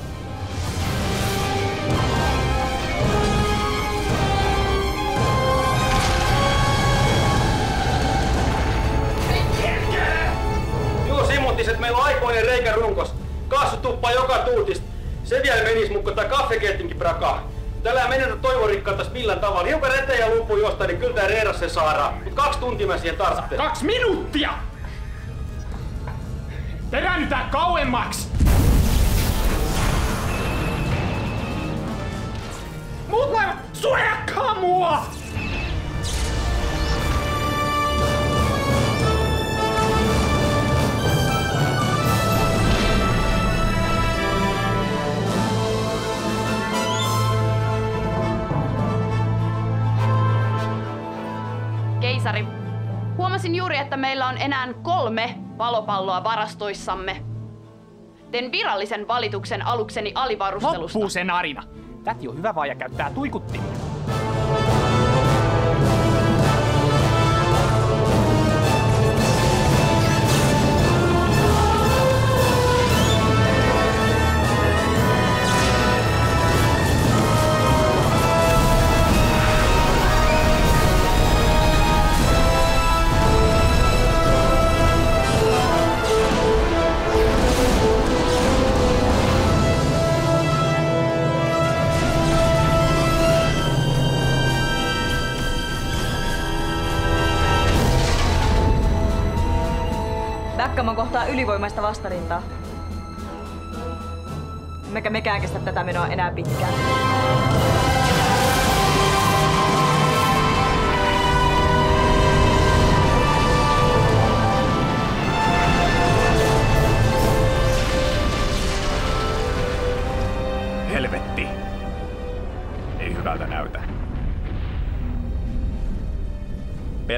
Joo, simuttiset, meillä on aikoinen reikä runkos. Kaassu tuppaa joka tuutista. Se vielä menis mukaan tää kaffekettinkin prakaa. Tällä ei menetä toivorikkaaltas millään tavalla. Hiukan reteen ja luupuu jostain, niin kyllä tää reiras se saadaan. Mut 2 tuntia mä siihen tarvitsen. 2 minuuttia! Peräännytään kauemmaksi! Muut laivat, suojakkaa mua! Keisari, huomasin juuri, että meillä on enää 3 valopalloa varastoissamme. Teen virallisen valituksen alukseni alivarustelusta. Loppuu se narina. Täti on hyvä vaaja käyttää tuikuttimia. Backamon kohtaa ylivoimaista vastarintaa. Emmekä mekään kestä tätä menoa enää pitkään.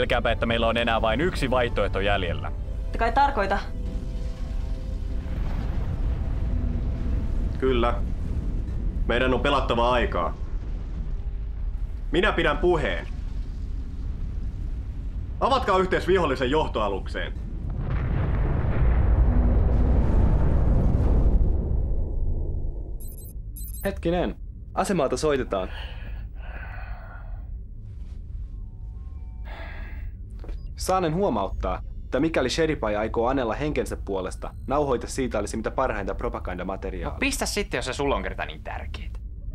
Pelkäänpä, että meillä on enää vain yksi vaihtoehto jäljellä. Te kai tarkoita? Kyllä. Meidän on pelattava aikaa. Minä pidän puheen. Avatkaa yhteys vihollisen johtoalukseen. Hetkinen. Asemalta soitetaan. Saanen huomauttaa, että mikäli Sheripai aikoo anella henkensä puolesta, nauhoite siitä olisi mitä parhainta propagandamateriaalia. No pistä sitten, jos se sulla on kerta niin tärkeää.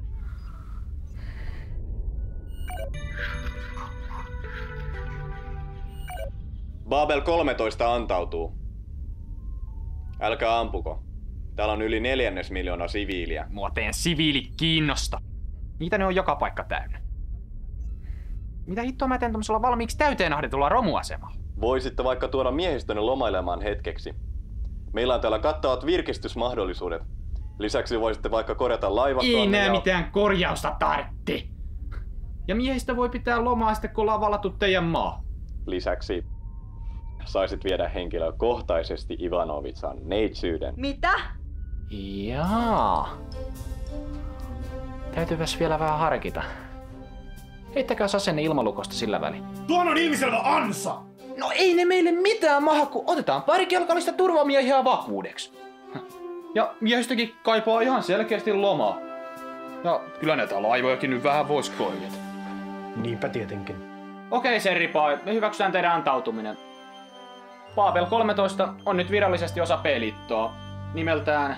Babel 13 antautuu. Älkää ampuko. Täällä on yli 400 000 siviiliä. Mua teen siviili kiinnosta. Niitä ne on joka paikka täynnä. Mitä hittoa mä teen tommosella valmiiksi täyteen ahdetulla romuasemalla? Voisitte vaikka tuoda miehistönne lomailemaan hetkeksi. Meillä on täällä kattavat virkistysmahdollisuudet. Lisäksi voisitte vaikka korjata laivastoanne. Ei nää mitään korjausta tartti. Ja miehistä voi pitää lomaa sitten, kun ollaan vallattu teidän maa. Lisäksi saisit viedä henkilökohtaisesti Ivanovitsan neitsyyden. Mitä? Jaa. Täytyypäs vielä vähän harkita. Heittäkää asenne ilmalukosta sillä väliin. Tuon on ilmiselvä ansa! No ei ne meille mitään maha, kun otetaan pari kelkallista turvamiehiä vakuudeksi. Ja miehistäkin kaipaa ihan selkeästi lomaa. Ja kyllä näitä laivojakin nyt vähän vois korjata. Niinpä tietenkin. Okei, Sheripai, me hyväksytään teidän antautuminen. Babel 13 on nyt virallisesti osa P-liittoa. Nimeltään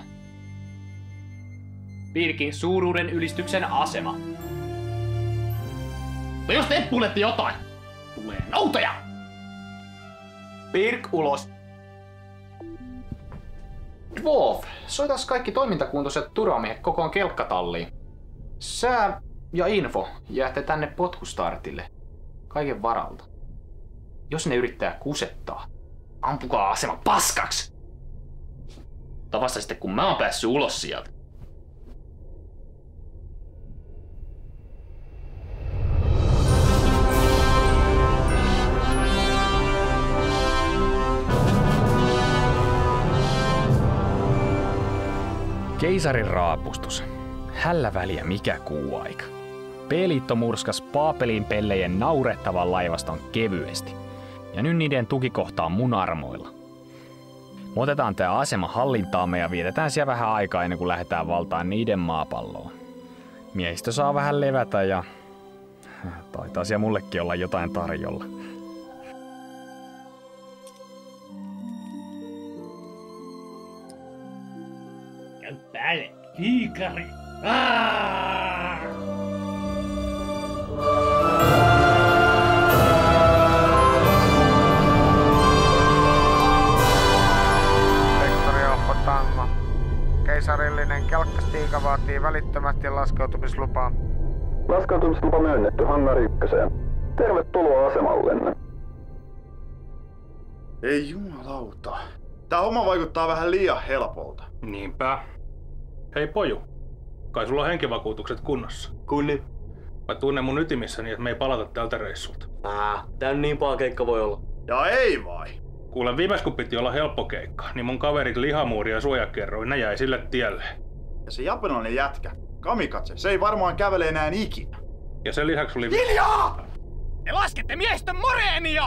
Pirkin suuruuden ylistyksen asema. No jos te kuulette jotain, tulee noutoja! Pirk ulos! Dwarf, soitas kaikki toimintakuntoiset turvamiehet kokoon kelkkatalliin. Sä ja Info jäätte tänne potkustartille. Kaiken varalta. Jos ne yrittää kusettaa, ampukaa asema paskaksi! Tai vasta sitten kun mä oon päässyt ulos sieltä. Keisarin raapustus. Hällä väliä mikä kuuaika. P-liitto murskas Paapelin pellejen naurettavan laivaston kevyesti. Ja nyt niiden tukikohta on mun armoilla. Me otetaan tää asema hallintaamme ja vietetään siellä vähän aikaa ennen kuin lähdetään valtaan niiden maapalloon. Miehistö saa vähän levätä ja taitaa siellä mullekin olla jotain tarjolla. Käy päälle, kiikari! Sektori Alfa Tango. Keisarillinen kelkkastiika vaatii välittömästi laskeutumislupaa. Laskeutumislupa myönnetty Hangari 1. Tervetuloa asemallenne. Ei jumalauta. Tää homma vaikuttaa vähän liian helpolta. Niinpä. Hei poju, kai sulla on henkivakuutukset kunnossa? Kunni. Mä tunnen mun ytimissäni, että me ei palata tältä reissulta. Tää niin paha keikka voi olla. Ja ei vai? Kuulen, viimeis kun piti olla helppo keikka, niin mun kaverit Lihamuuri ja Suojakerroin, ne jäi sille tielle. Ja se japanilainen jätkä, Kamikatse, se ei varmaan kävele enää ikinä. Ja sen lisäksi oli... Hiljaa! Te laskette miehistön moreenia!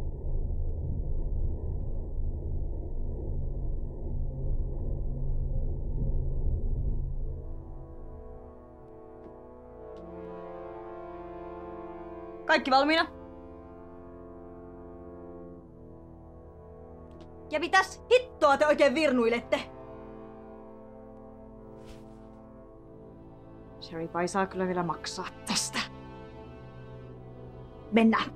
Kaikki valmiina? Ja mitäs hittoa te oikein virnuilette? Sheripai saa kyllä vielä maksaa tästä. Mennään.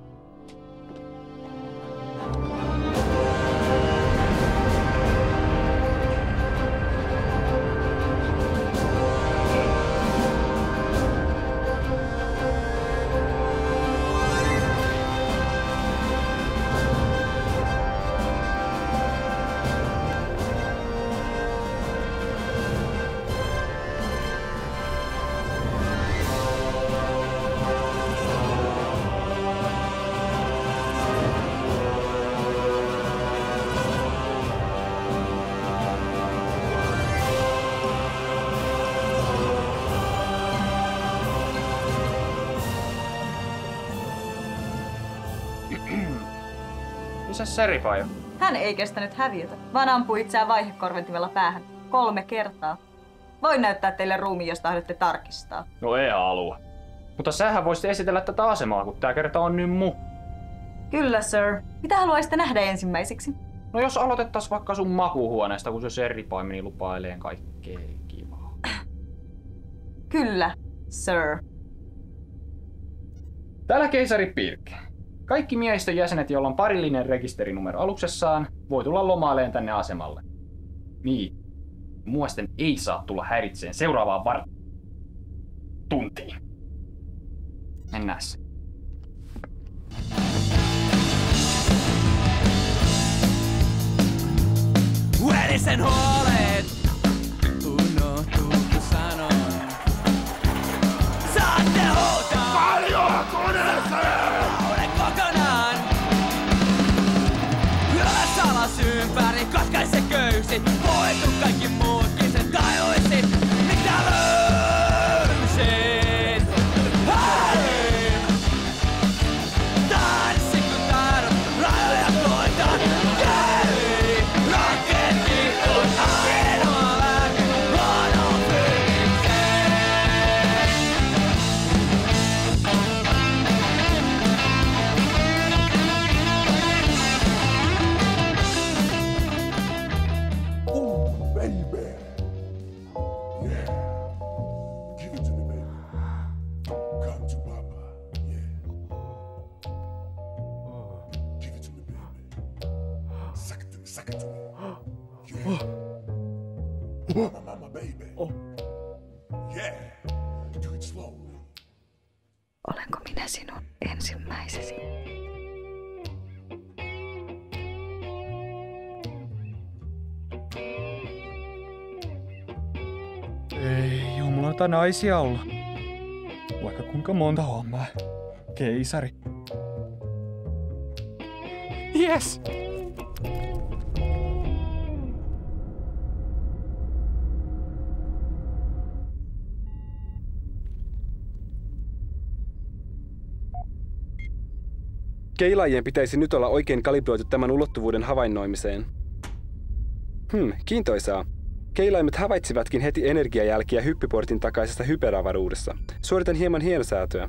Missä Seripaio? Hän ei kestänyt häviötä, vaan ampui itseään vaihekorventimella päähän 3 kertaa. Voin näyttää teille ruumiin, jos tahdotte tarkistaa. No ei halua. Mutta sähän voisit esitellä tätä asemaa, kun tää kerta on nyt Kyllä, sir. Mitä haluaisitte nähdä ensimmäiseksi? No jos aloitettais vaikka sun makuuhuoneesta, kun se Seripaimeni lupailee kaikkea kivaa. Kyllä, sir. Täällä keisari Pirk. Kaikki miehistön jäsenet, joilla on parillinen rekisterinumero aluksessaan, voi tulla lomaileen tänne asemalle. Niin. Muasten ei saa tulla häiritseen seuraavaan tuntiin. Mennääs. Verisen huolet unohtuu, kun sanon. Saatte huutaa! Paljon koneessa! Uuden kokonaan! Ylös alas ympäri, katkaise köysi. Voitu kaikki muutkin sen tajuisi. Mitä löysit? Hei! Tanssi kun taidot, rajoja koetaan. Hei! Raketti on ainoa lääke huonoon fysikseen. Ooh, baby. Yeah. Give it to me, baby. Come to Papa. Yeah. Give it to me, baby. Suck it to me, suck it to me. Yeah. Mama, baby. Yeah. Do it slowly. Olenko minä sinun ensimmäisesi? Ei jumalata naisia olla. Vaikka kuinka monta hommaa. Keisari. Yes! Keilaajien pitäisi nyt olla oikein kalibroitu tämän ulottuvuuden havainnoimiseen. Kiintoisaa. Keilaimet havaitsivatkin heti energiajälkiä hyppyportin takaisesta hyperavaruudessa. Suoritan hieman hienosäätöä.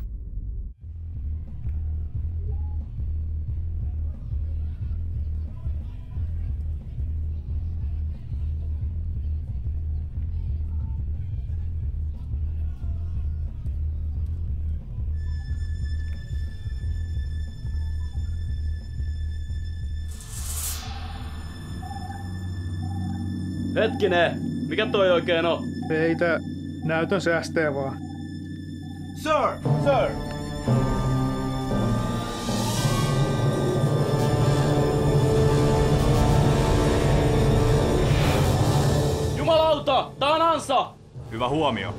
Hetkinen, mikä toi oikein on? Peitä, näytön säästää vaan. Sir! Sir! Jumalauta! Tää on ansa! Hyvä huomio.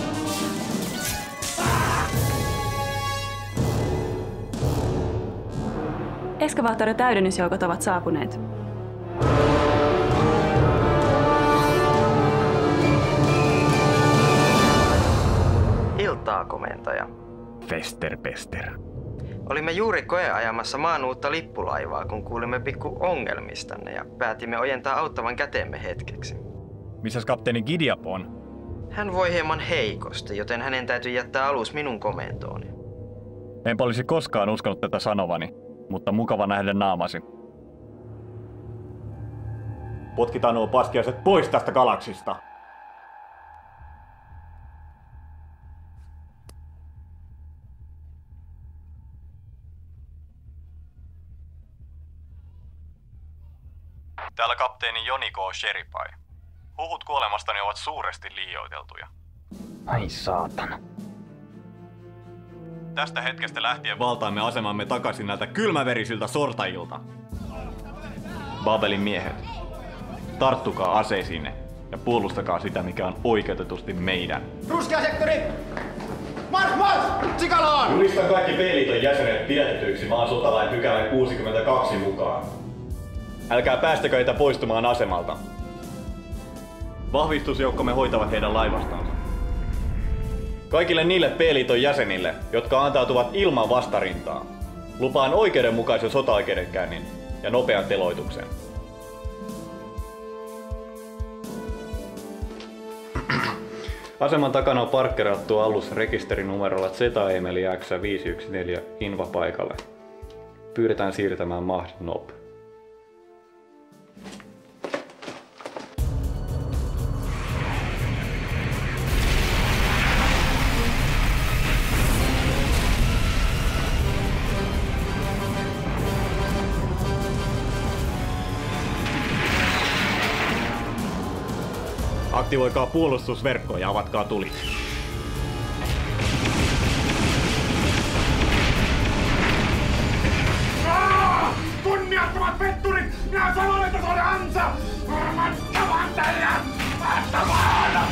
Eskavaattori-täydennysjoukot ovat saapuneet. Iltaa, komentaja. Festerpester. Olimme juuri koeajamassa maan uutta lippulaivaa, kun kuulimme pikku ongelmistanne ja päätimme ojentaa auttavan käteemme hetkeksi. Missäs kapteeni Gideap on? Hän voi hieman heikosti, joten hänen täytyy jättää alus minun komentooni. Enpä olisi koskaan uskonut tätä sanovani, mutta mukava nähdä naamasi. Potkitaan nuo paskiaiset pois tästä galaksista! Täällä kapteeni Joni K. Sheripai. Huhut kuolemastani ovat suuresti liioiteltuja. Ai saatana. Tästä hetkestä lähtien valtaamme asemamme takaisin näiltä kylmäverisiltä sortajilta. Babelin miehet, tarttukaa aseisiinne ja puolustakaa sitä, mikä on oikeutetusti meidän. Ruskea sektori! Marsch, marsch! Sikalaan! Julistan kaikki B-liiton jäsenet pidätetyiksi maan sotalain pykälän 62 mukaan. Älkää päästäkö heitä poistumaan asemalta. Vahvistusjoukkomme hoitavat heidän laivastansa. Kaikille niille B-liiton jäsenille, jotka antautuvat ilman vastarintaa, lupaan oikeudenmukaisen sotaoikeudenkäynnin ja nopean teloituksen. Aseman takana on parkkerattu alus rekisterinumerolla Z-Emeli X514 Inva paikalle. Pyydetään siirtämään Mahd Nob. Aktivoikaa puolustusverkko ja avatkaa tuli. Kunniattomat petturit! Minä sanoin, että se oli ansa! Varmattavan teidän! Vastamaan!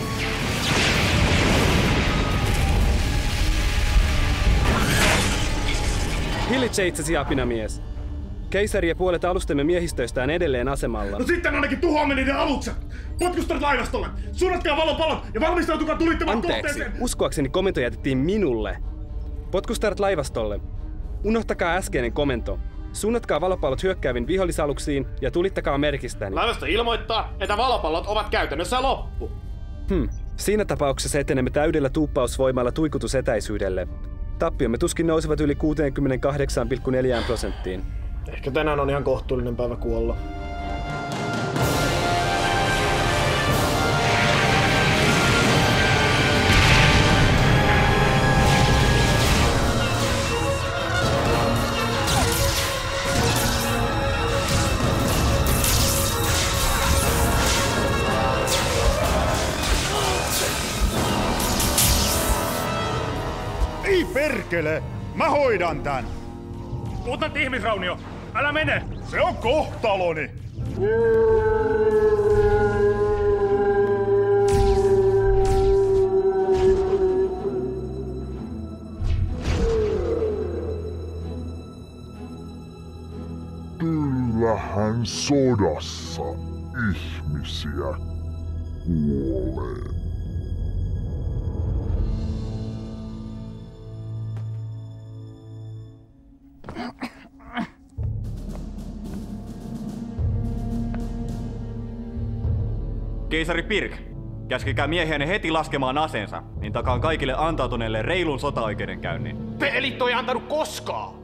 Hillitse itsesi, apinamies. Keisari ja puolet alustemme miehistöistä on edelleen asemalla. No sitten ainakin tuhoamme niiden alukset! Potkustaret laivastolle! Suunnatkaa valopalot ja valmistautukaa tulittamaan kohteeseen! Anteeksi, uskoakseni komento jätettiin minulle. Potkustaret laivastolle. Unohtakaa äskeinen komento. Suunnatkaa valopallot hyökkääviin vihollisaluksiin ja tulittakaa merkistäni. Laivasto ilmoittaa, että valopallot ovat käytännössä loppu. Siinä tapauksessa etenemme täydellä tuuppausvoimalla tuikutusetäisyydelle. Tappiomme tuskin nousevat yli 68,4%. Ehkä tänään on ihan kohtuullinen päivä kuolla. Ei perkele! Mä hoidan tän! Muutnat ihmisraunio! Älä mene! Se on kohtaloni! Kyllähän sodassa ihmisiä kuolee. Keisari Pirk, käskekää miehiänne heti laskemaan aseensa, niin takaan kaikille antautuneille reilun sotaoikeudenkäynnin. Pelit ei antanut koskaan!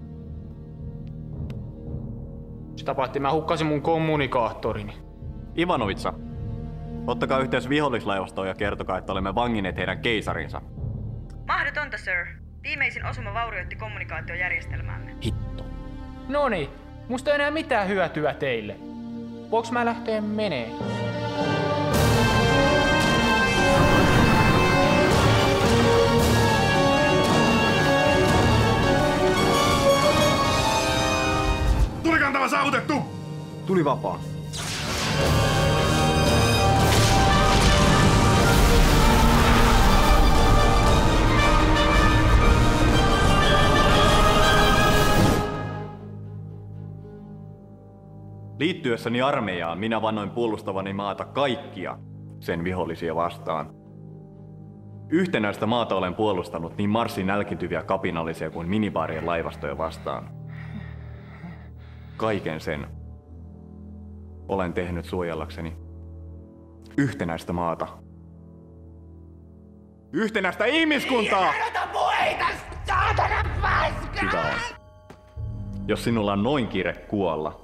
Sitä paitsi mä hukkasin mun kommunikaattorini. Ivanovitsa, ottakaa yhteys vihollislaivastoon ja kertokaa, että olemme vanginneet heidän keisarinsa. Mahdotonta, sir. Viimeisin osuma vaurioitti kommunikaatiojärjestelmäämme. Hitto. Noniin, musta ei enää mitään hyötyä teille. Voinko mä lähteä menee? Tulikantava saavutettu! Tuli vapaa. Liittyessäni armeijaan minä vannoin puolustavani maata kaikkia sen vihollisia vastaan. Yhtenäistä maata olen puolustanut niin Marsin nälkityviä kapinallisia kuin minibaarien laivastoja vastaan. Kaiken sen olen tehnyt suojellakseni yhtenäistä maata. Yhtenäistä ihmiskuntaa! Hyvä on. Jos sinulla on noin kiire kuolla.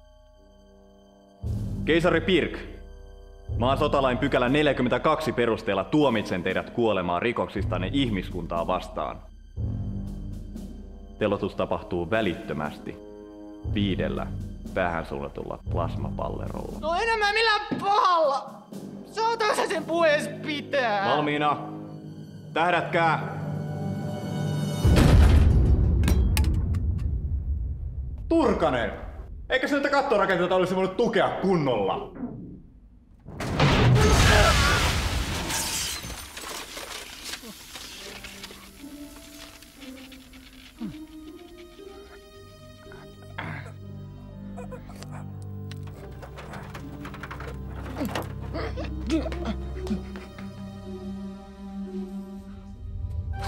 Keisari Pirk, maan sotalain pykälä 42 perusteella tuomitsen teidät kuolemaan rikoksistanne ihmiskuntaa vastaan. Teloitus tapahtuu välittömästi 5 päähän suunnatulla plasmapallerolla. No enemmän millään pahalla! Saatana sä sen puhees pitää! Valmiina! Tähdätkää! Turkanen! Eikö näitä kattorakenteita olisi voinut tukea kunnolla?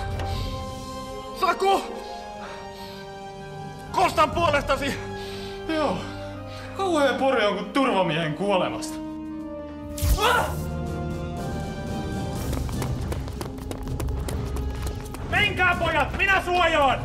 Saku! Kostan puolestasi! puri jonkun turvamiehen kuolemasta. Menkää pojat, minä suojaan!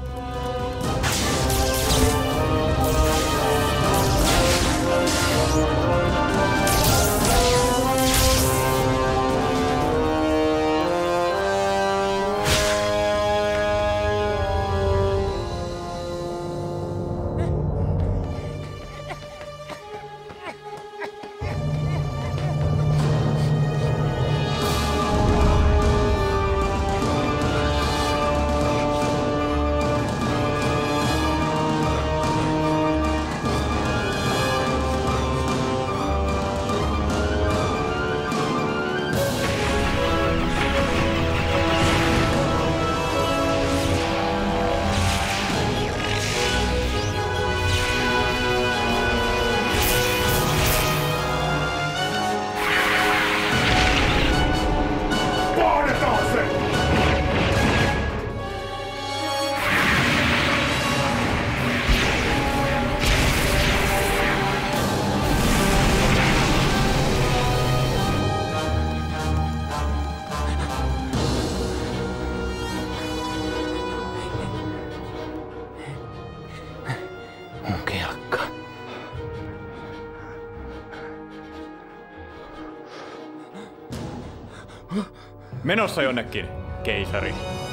Menossa jonnekin, keisari.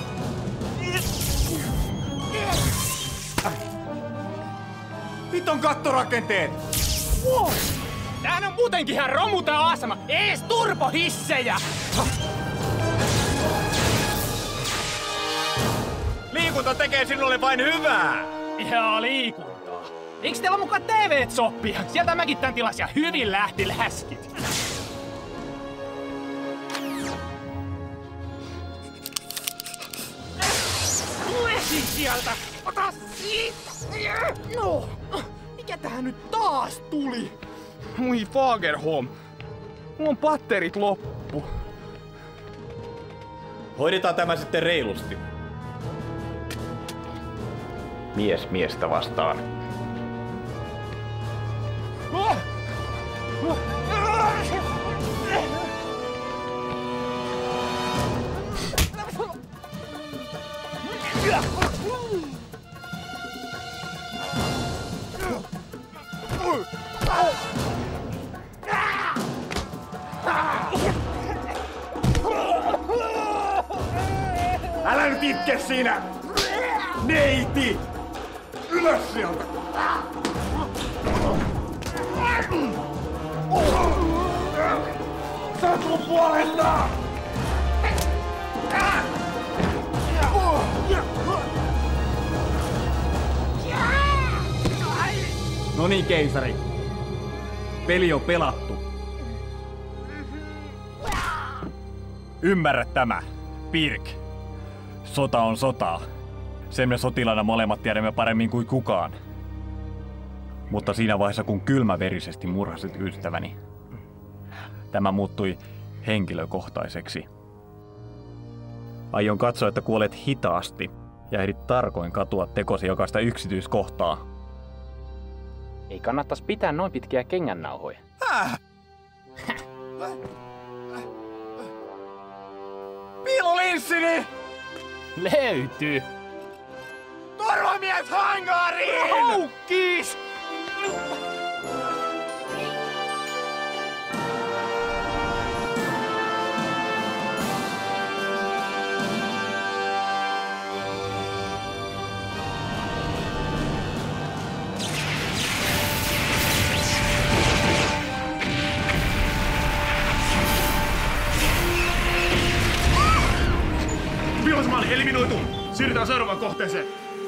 Hiton kattorakenteet! Wow. Tämähän on muutenkin ihan romu tää asema. Ees turbohissejä! Liikunta tekee sinulle vain hyvää! Ihan liikuntaa. Eiks teillä mukaan TV-soppia? Sieltä mäkin tän tilas ja hyvin lähti läskit. Sieltä! Ota siitä! No! Mikä tähän nyt taas tuli? Moi Fagerholm. Mulla on batterit loppu. Hoidetaan tämä sitten reilusti. Mies miestä vastaan. Älä nyt itke siinä! Neiti! Ylös sieltä! Sä oot mun puolesta! No niin, keisari. Peli on pelattu. Ymmärrä tämä, Pirk. Sota on sotaa. Sen me sotilaana molemmat tiedämme paremmin kuin kukaan. Mutta siinä vaiheessa, kun kylmäverisesti murhasit ystäväni, tämä muuttui henkilökohtaiseksi. Aion katsoa, että kuolet hitaasti ja ehdit tarkoin katua tekosi jokaista yksityiskohtaa. Ei kannattais pitää noin pitkiä kengännauhoja. Piilolinssini! Löytyy! Turvamies hangariin! Haukkis! Vihollismalli eliminoitu! Siirrytään seuraavaan kohteeseen.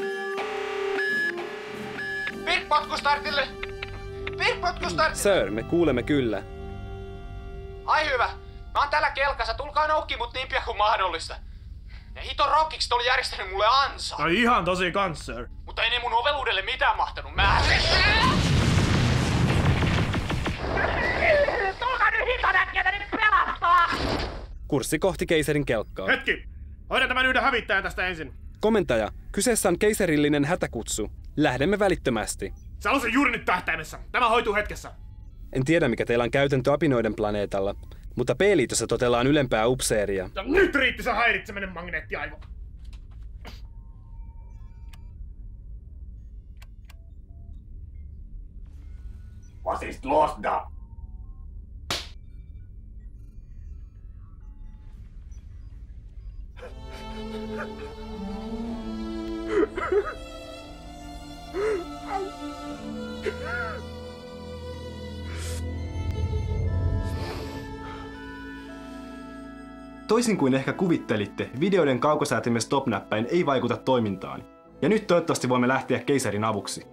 Pirk-potkustartille! Pirk-potkustartille! Sir, me kuulemme kyllä. Ai hyvä. Mä oon täällä kelkassa. Tulkaa noukki mut niin pian kuin mahdollista. Ne hiton rockikset oli järjestänyt mulle ansaa. Ai ihan tosi kans, sir. Mutta ei ne mun oveluudelle mitään mahtanut. Mä... Tulkaa nyt hitonätkiötä nyt pelastaa! Kurssi kohti keisarin kelkkaa. Hetki! Hoidan tämän yhden hävittäjän tästä ensin. Komentaja, kyseessä on keisarillinen hätäkutsu. Lähdemme välittömästi. Se on se juuri nyt tähtäimessä. Tämä hoituu hetkessä. En tiedä, mikä teillä on käytäntö apinoiden planeetalla, mutta P-liitossa totellaan ylempää upseeria. Ja nyt riitti se häiritseminen, magneettiaivo. Was ist los da? Toisin kuin ehkä kuvittelitte, videoiden kaukosäätimen stop-näppäin ei vaikuta toimintaan. Ja nyt toivottavasti voimme lähteä keisarin avuksi.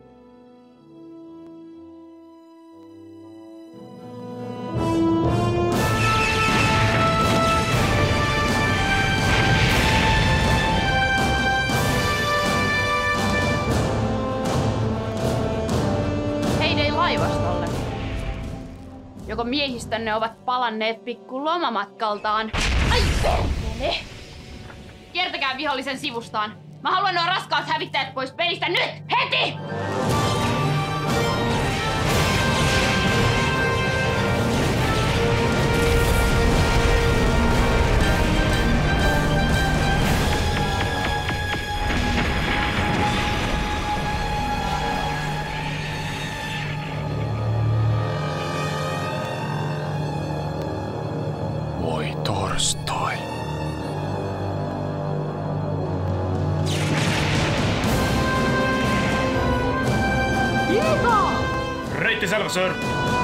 Heidei laivastolle. Joko miehistönne ovat palanneet pikku lomamatkaltaan. Ai perkele! Kiertäkää vihollisen sivustaan. Mä haluan nuo raskaat hävittäjät pois pelistä nyt! Heti! Voi torstai. Reitti selvä, sir.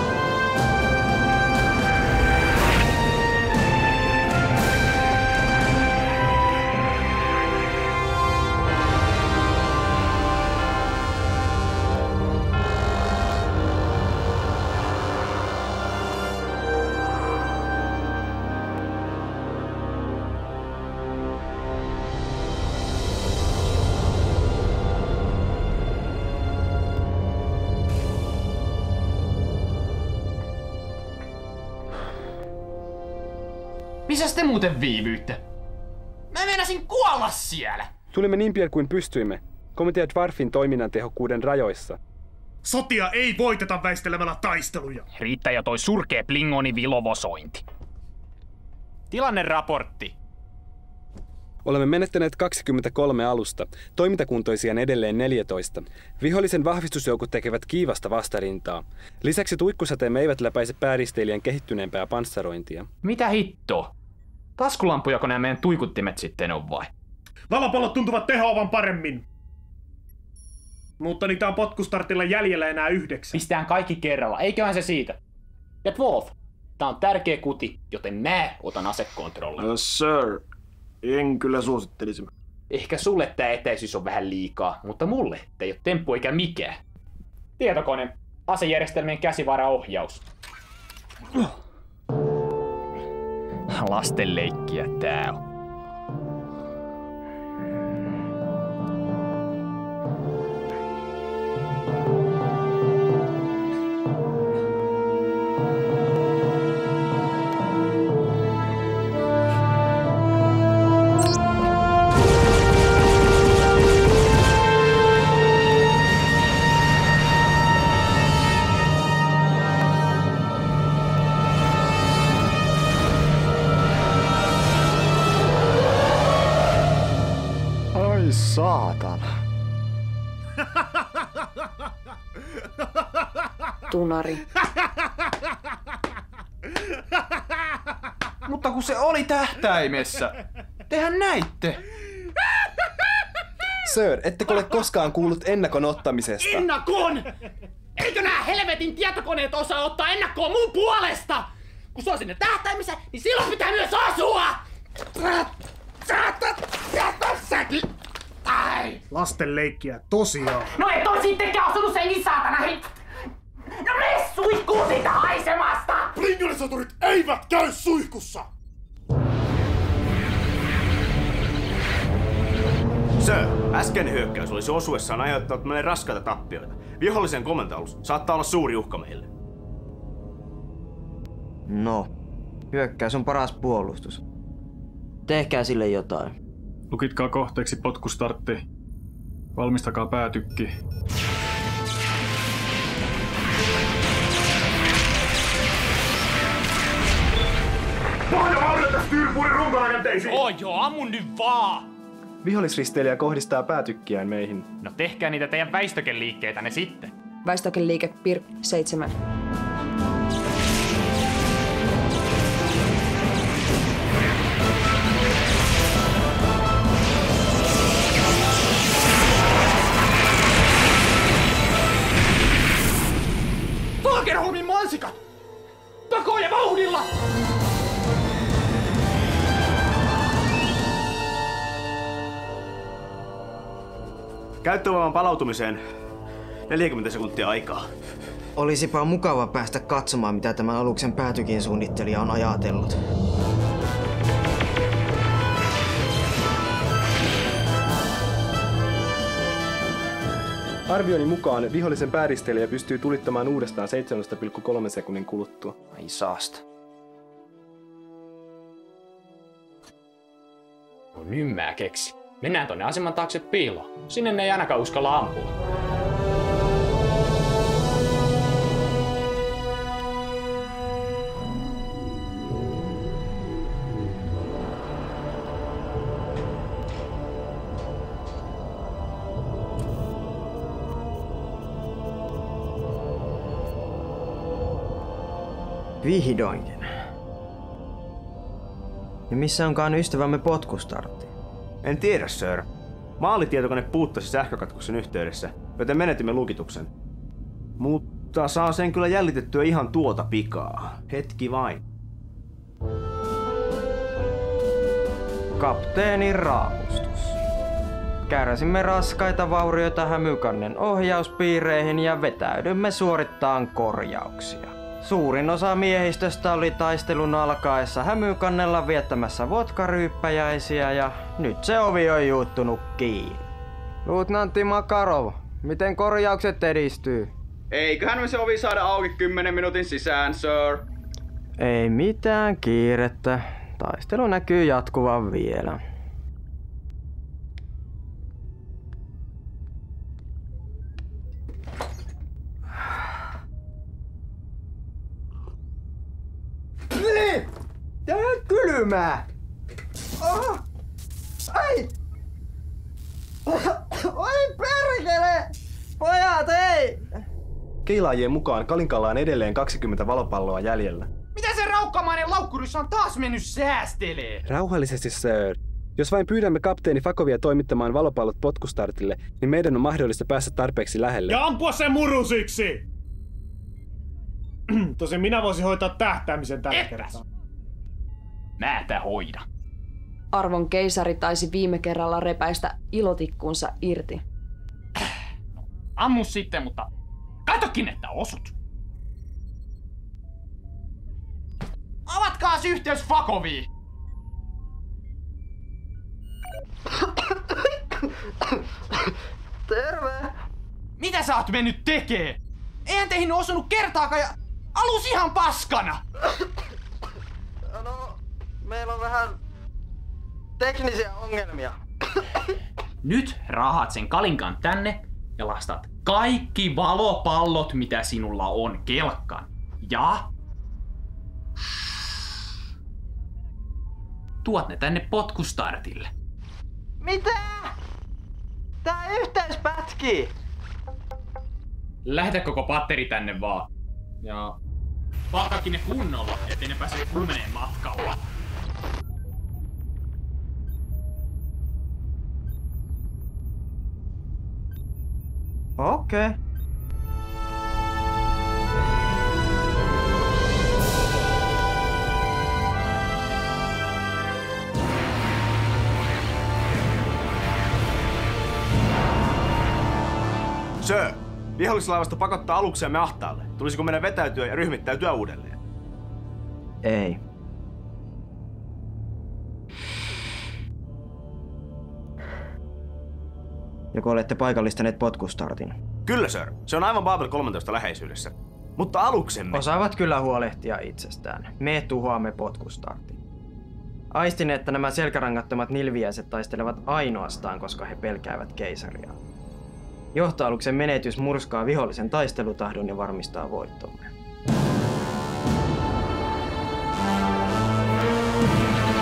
Missäs te muuten viivyitte? Mä meinasin kuolla siellä! Tulimme niin pian kuin pystyimme. Komitea Dwarfin toiminnan tehokkuuden rajoissa. Sotia ei voiteta väistelemällä taisteluja. Riittää jo toi surkea Plingoni vilovosointi. Tilanneraportti. Olemme menettäneet 23 alusta, toimintakuntoisia edelleen 14. Vihollisen vahvistusjoukot tekevät kiivasta vastarintaa. Lisäksi tuikkusateemme eivät läpäise pääristeilijän kehittyneempää panssarointia. Mitä hittoa? Taskulampujako nämä meidän tuikuttimet sitten on vai? Valopallot tuntuvat tehoavan paremmin. Mutta niitä on potkustartilla jäljellä enää 9. Pistään kaikki kerralla, eiköhän se siitä. Ja Wolf, tää on tärkeä kuti, joten mä otan asekontrollin. Sir, en kyllä suosittelisi. Ehkä sulle tää etäisyys on vähän liikaa, mutta mulle tää ei oo temppu eikä mikään. Tietokone, asejärjestelmien käsivaraohjaus. Lastenleikkiä tää on. Saatana. Tunari. Mutta kun se oli tähtäimessä. Tehän näitte. Sir, ettekö ole koskaan kuullut ennakon ottamisesta? Ennakon! Eikö nää helvetin tietokoneet osaa ottaa ennakkoa mun puolesta? Kun se on sinne tähtäimessä, niin silloin pitää myös asua! Lasten leikkiä tosiaan. No et oo sittenkään osunut senkin saatana hei! No mene suihkuun siitä haisemasta! Bringonisoturit eivät käy suihkussa! Sir, äskeinen hyökkäys olisi osuessaan aiheuttanut meille raskaita tappioita. Vihollisen komentoalus saattaa olla suuri uhka meille. No, hyökkäys on paras puolustus. Tehkää sille jotain. Lukitkaa kohteeksi potkustartti. Valmistakaa päätykki. Mitäs Tyrpuuden runkorakenteisiin? Joo, ammun nyt vaan! Vihollisristeilijä kohdistaa päätykkiään meihin. No tehkää niitä teidän väistökeliikkeitänne sitten. Väistökeliike PIR 7. Fagerholmin mansikat! Takoa ja vauhdilla! Käyttövoiman palautumiseen 40 sekuntia aikaa. Olisipa mukava päästä katsomaan, mitä tämän aluksen päätykin suunnittelija on ajatellut. Arvioni mukaan vihollisen pääristeilijä pystyy tulittamaan uudestaan 7,3 sekunnin kuluttua. Ai saasta. No nyt mä keksi. Mennään tonne aseman taakse piiloon. Sinne ne ei ainakaan uskalla ampua. Vihdoinkin. Ja missä onkaan ystävämme potkustartti? En tiedä, sir. Maalitietokone puuttasi sähkökatkoksen yhteydessä, joten menetimme lukituksen. Mutta saa sen kyllä jäljitettyä ihan tuota pikaa. Hetki vain. Kapteenin raapustus. Kärsimme raskaita vaurioita Hämykannen ohjauspiireihin ja vetäydymme suorittamaan korjauksia. Suurin osa miehistöstä oli taistelun alkaessa Hämykannella viettämässä vodkaryyppäjäisiä ja nyt se ovi on juuttunut kiinni. Luutnantti Makarov, miten korjaukset edistyy? Eiköhän me se ovi saada auki 10 minuutin sisään, sir. Ei mitään kiirettä. Taistelu näkyy jatkuvan vielä. Niin! Tää on kylmää! Oh! Ai! Oi perkele! Pojat, ei! Keilaajien mukaan Kalinkalla on edelleen 20 valopalloa jäljellä. Mitä se raukkamainen laukkurissa on taas mennyt säästelee? Rauhallisesti, sir. Jos vain pyydämme kapteeni Fakovia toimittamaan valopallot potkustartille, niin meidän on mahdollista päästä tarpeeksi lähelle. Ja ampua sen murusiksi! Tosin minä voisin hoitaa tähtäämisen tällä kertaa. Mä tää hoida. Arvon keisari taisi viime kerralla repäistä ilotikkuunsa irti. No, ammu sitten, mutta katokin, että osut. Avatkaas yhteys Fakoviin! Terve! Mitä sä oot mennyt tekee? Eihän teihin osunut kertaakaan ja alus ihan paskana! No, meillä on vähän teknisiä ongelmia. Nyt rahat sen Kalinkan tänne ja lastat kaikki valopallot, mitä sinulla on, kelkkaan. Ja tuot ne tänne potkustartille. Mitä? Tää yhteys pätkii! Lähetä koko patteri tänne vaan. Ja palkkaakin ne kunnolla, ettei ne pääse kumeneen matkalla. Okei. Sir, vihollislaivasto pakottaa aluksiamme ahtaalle. Tulisiko meidän vetäytyä ja ryhmittäytyä uudelleen? Ei. Joko olette paikallistaneet potkustartin? Kyllä, sir. Se on aivan Babel 13 läheisyydessä. Mutta aluksemme... Osaavat kyllä huolehtia itsestään. Me tuhoamme potkustartin. Aistin, että nämä selkärangattomat nilviäiset taistelevat ainoastaan, koska he pelkäävät keisaria. Johtoaluksen menetys murskaa vihollisen taistelutahdon ja varmistaa voittomme.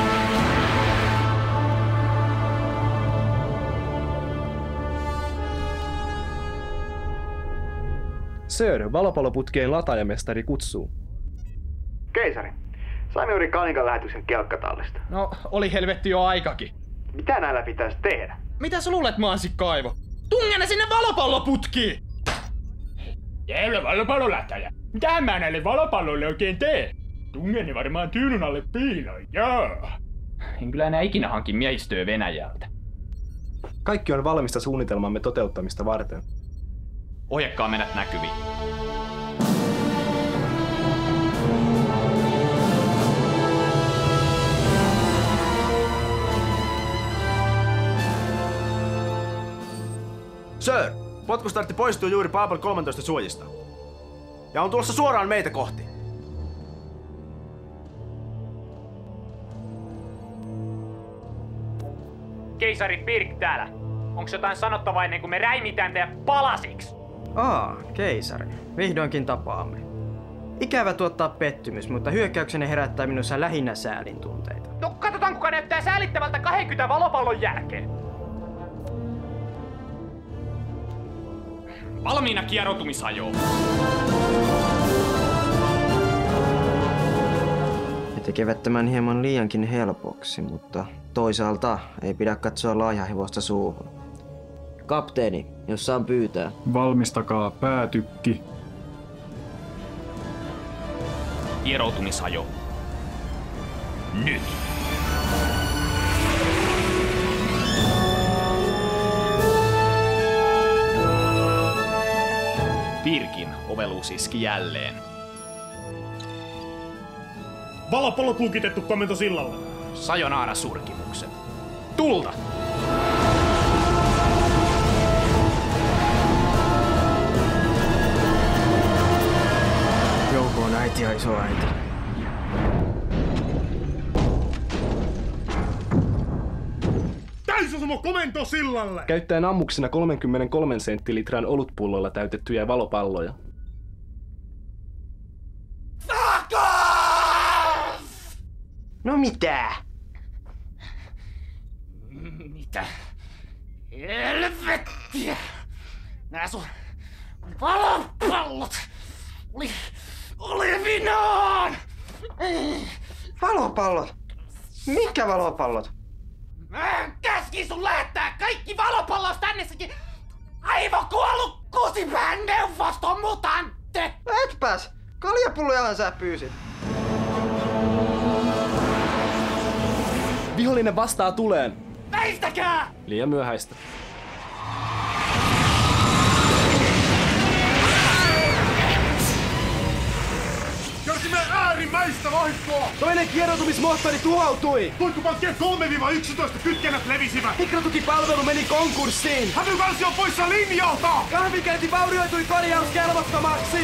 Sir, valopalloputkeen lataajamestari kutsuu. Keisari, saimme juuri Kanikan lähetyksen kelkkatallista. No, oli helvetti jo aikakin. Mitä näillä pitäisi tehdä? Mitä sä luulet, mansikkaivo? Tunge ne sinne valopalloputkiin! Jäylä valopallolähtäjä. Mitähän mä näille valopalloille oikein tee? Tungeni varmaan tyynyn alle piiloin, joo. En kyllä enää ikinä hankin miehistöä Venäjältä. Kaikki on valmista suunnitelmamme toteuttamista varten. Ohjakkaa mennä näkyviin. Sir, potkustartti poistuu juuri Paapel 13 suojista. Ja on tulossa suoraan meitä kohti. Keisari Birk täällä. Onks jotain sanottavaa ennen kuin me räimitään teidät palasiksi? Keisari. Vihdoinkin tapaamme. Ikävä tuottaa pettymys, mutta hyökkäyksenne herättää minussa lähinnä säälin tunteita. No katsotaan kuka näyttää säälittävältä 20 valopallon jälkeen. Valmiina kieroutumisajoon. He tekevät tämän hieman liiankin helpoksi, mutta toisaalta ei pidä katsoa laajahevosta suuhun. Kapteeni, jos saan pyytää. Valmistakaa päätykki. Kieroutumisajo. Nyt! Birkin oveluus iski jälleen. Valopallo kulkitettu komento sillalle. Sajonaara surkimukset. Tulta! Jouko on äiti ja isoäiti. Täysosuma komento sillalle! Käyttäen ammuksena 33 senttilitran olutpullolla täytettyjä valopalloja. No mitä? Mitä? Helvettiä! Nää sun valopallot oli olevinaan! Valopallot? Mitkä valopallot? Mä käskin sun lähettää kaikki valopallos tännessäkin aivokuollut kusipään neuvoston mutantte! Etpäs! Kaljapullojahan sä pyysit. Vihollinen vastaa tuleen. Väistäkää! Liian myöhäistä. Kärsimme äärimmäistä vahinkoa! Toinen kieroutumismoottori tuhoutui! Tuikkupankkien 3-11 kytkennät levisivät! Mikrotukipalvelu meni konkurssiin! Hävykälsi on poissa linjalta! Kahvikäynti vaurioitui korjauskelvottomaksi!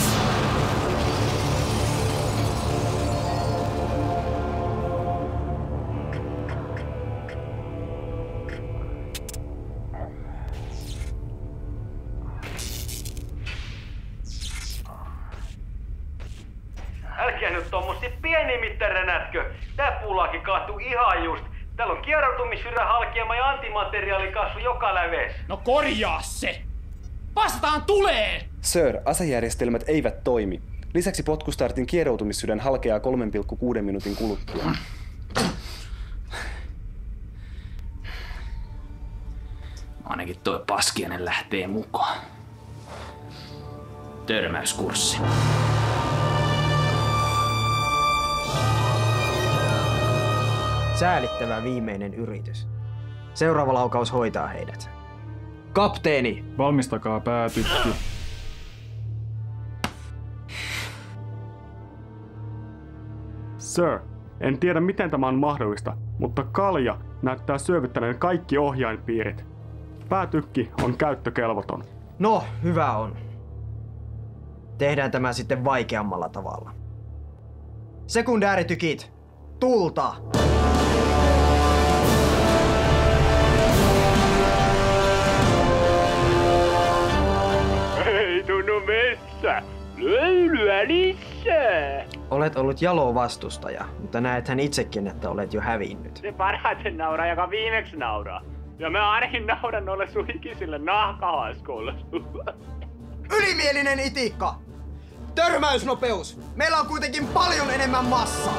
Älkää nyt tommosia pienimittäränätkö. Tää puulaakin kaattuu ihan just. Täällä on kieroutumissyrän halkeama ja antimateriaalikasvu joka läveessä. No korjaa se! Vastataan tuleen! Sir, asejärjestelmät eivät toimi. Lisäksi potkustartin kieroutumissydän halkeaa 3,6 minuutin kuluttua. Ainakin toi paskiainen lähtee mukaan. Törmäyskurssi. Säälittävä viimeinen yritys. Seuraava laukaus hoitaa heidät. Kapteeni! Valmistakaa päätykki. Sir, en tiedä miten tämä on mahdollista, mutta kalja näyttää syövyttäneen kaikki ohjainpiirit. Päätykki on käyttökelvoton. No, hyvä on. Tehdään tämä sitten vaikeammalla tavalla. Sekundääritykit, tulta! Ei tunnu messä! Löylyä lisää! Olet ollut jalo vastustaja, mutta näethän itsekin, että olet jo hävinnyt. Se parhaiten nauraa, joka viimeksi nauraa. Ja mä ainakin nauran noille sun ikisille nahkahaskuille. Ylimielinen itikka! Törmäysnopeus! Meillä on kuitenkin paljon enemmän massaa!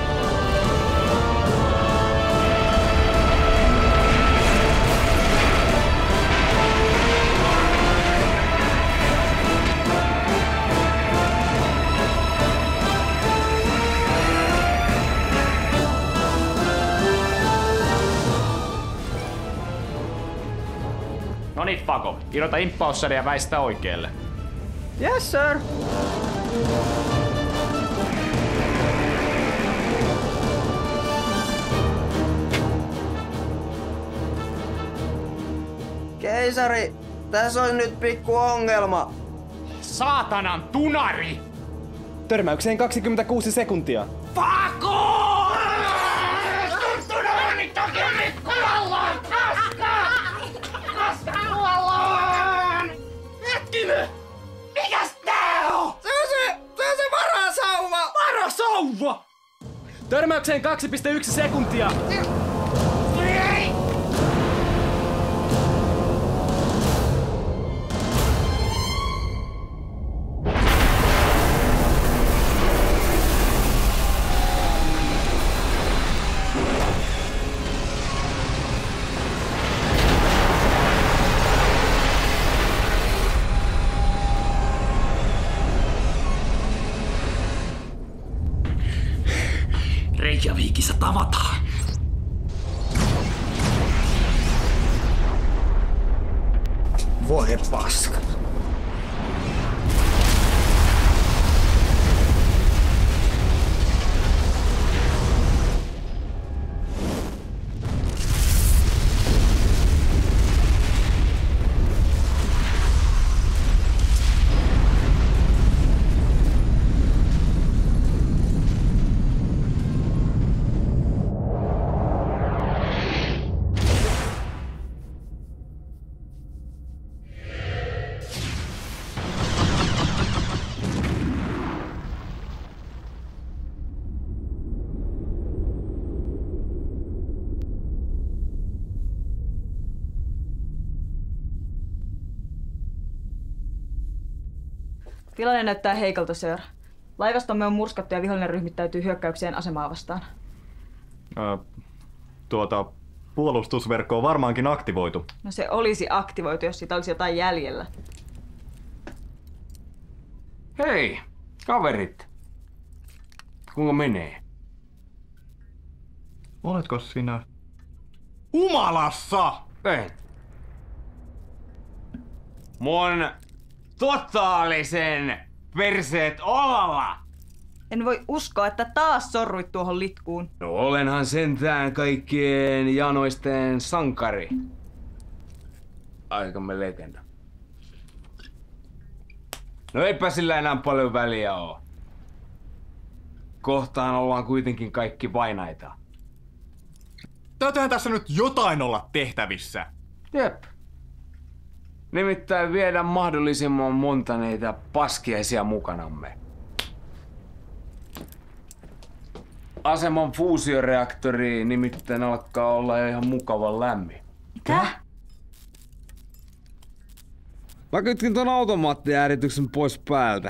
Noniin, Fako. Irrota imppaussari ja väistä oikealle. Yes, sir! Keisari, tässä on nyt pikku ongelma. Saatanan tunari! Törmäykseen 26 sekuntia. Fako! Tunari toki on nyt kuollaan! Kaska kuollaan! Hetkinen! Mikäs tää on? Se on se varasauva! Varasauva! Törmäykseen 2,1 sekuntia. Ei! Reykjavikissa tavataan. Voi paska. Tilanne näyttää heikolta, sir. Laivastomme on murskattu ja vihollinen ryhmittäytyy hyökkäykseen asemaa vastaan. Puolustusverkko on varmaankin aktivoitu. No se olisi aktivoitu, jos siitä olisi jotain jäljellä. Hei, kaverit. Kuinka menee? Oletko sinä? Humalassa! Ei. Mun totaalisen perseet olalla! En voi uskoa, että taas sorruit tuohon litkuun. No olenhan sentään kaikkien janoisten sankari. Aikamme legenda. No eipä sillä enää paljon väliä oo. Kohtaan ollaan kuitenkin kaikki vainaita. Täytyyhän tässä nyt jotain olla tehtävissä. Jep. Nimittäin viedä mahdollisimman monta neitä paskiaisia mukanamme. Aseman fuusioreaktori nimittäin alkaa olla jo ihan mukavan lämmin. Mitä? Mä kytkin ton automaattiäärityksen pois päältä.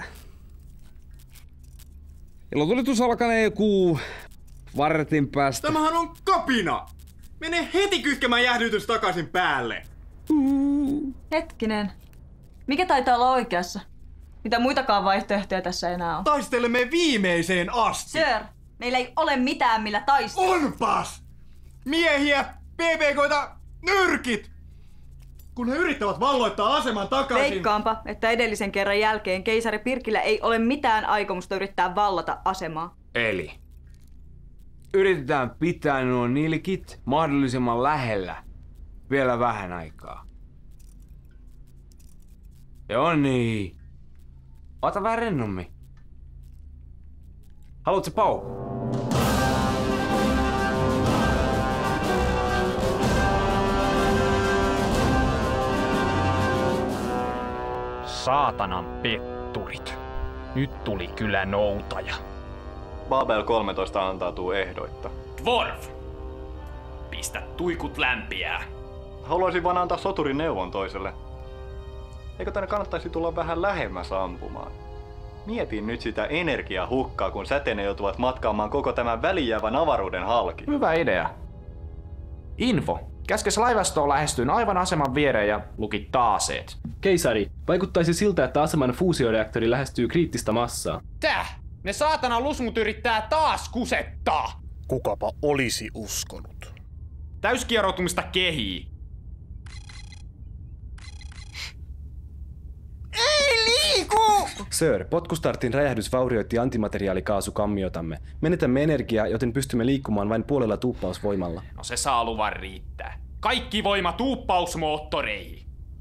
Ilotulitus alkanee joku vartin päästä. Tämähän on kapina! Mene heti kytkemään jäähdytys takaisin päälle! Hetkinen. Mikä taitaa olla oikeassa? Mitä muitakaan vaihtoehtoja tässä enää on? Taistelemme viimeiseen asti! Sir, meillä ei ole mitään millä taistella. Onpas! Miehiä, PPK:ita, nyrkit! Kun he yrittävät valloittaa aseman takaisin... Veikkaanpa, että edellisen kerran jälkeen keisari Pirkillä ei ole mitään aikomusta yrittää vallata asemaa. Eli yritetään pitää nuo nilkit mahdollisimman lähellä vielä vähän aikaa. Joo niin. Ota vähän rennommin. Haluatko paukkua? Saatanan petturit. Nyt tuli kyllä noutaja. Babel 13 antautuu ehdoitta. Dwarf! Pistä tuikut lämpiää. Haluaisin vaan antaa soturin neuvon toiselle. Eikö tänne kannattaisi tulla vähän lähemmäs ampumaan? Mietin nyt sitä energiahukkaa, kun säteinen joutuvat matkaamaan koko tämän välijäävän avaruuden halki. Hyvä idea. Info. Käskes laivastoon lähestyyn aivan aseman viereen ja luki taaseet. Keisari, vaikuttaisi siltä, että aseman fuusioreaktori lähestyy kriittistä massaa. Täh! Ne saatana lusmut yrittää taas kusettaa! Kukapa olisi uskonut? Täyskieroutumista kehii. Ei liiku! Sir, potkustartin räjähdys vaurioitti antimateriaalikaasukammiotamme. Menetämme energiaa, joten pystymme liikkumaan vain puolella tuuppausvoimalla. No se saa luvan riittää. Kaikki voima tuuppausmoottoreihin.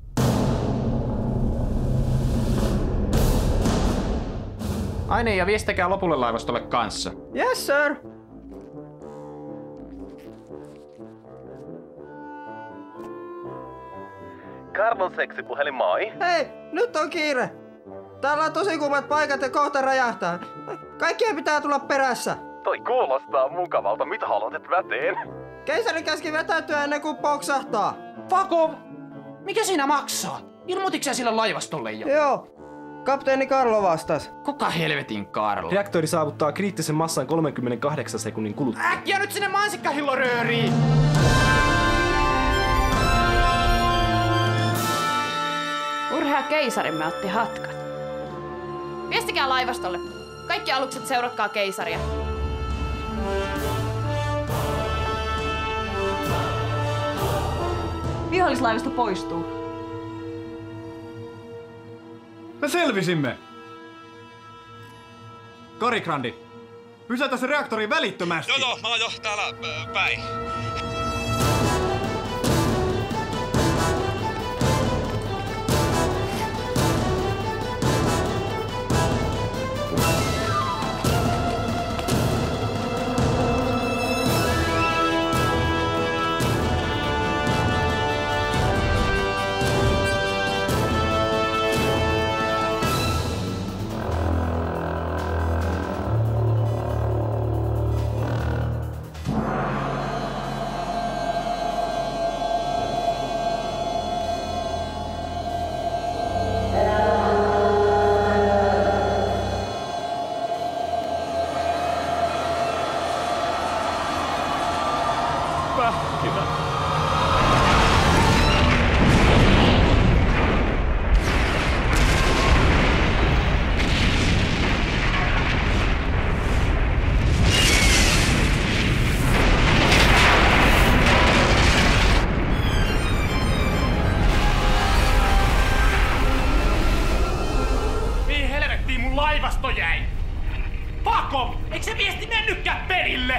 Aine ja viestittäkää lopulle laivastolle kanssa. Yes, sir. Karlon seksipuhelin, moi. Hei, nyt on kiire. Täällä on tosi kuumat paikat ja kohta räjähtää. Kaikkien pitää tulla perässä. Toi kuulostaa mukavalta. Mitä haluat, että mä teen? Keisari käski vetäytyä ennen kuin poksahtaa. Fakov! Mikä siinä maksaa? Ilmoitiksä sille laivastolle jo? Joo. Kapteeni Karlo vastas. Kuka helvetin Karlo? Reaktori saavuttaa kriittisen massan 38 sekunnin kuluttua. Äkkiä nyt sinne mansikkahillorööriin! Urhea keisarimme otti hatkat. Viestikää laivastolle. Kaikki alukset seuratkaa keisaria. Vihollislaivasto poistuu. Me selvisimme! Karikrandi, pysäytä se reaktori välittömästi! Joo, mä oon jo täällä päin. Laivasto jäi! Fakov! Eikö se viesti mennytkään perille?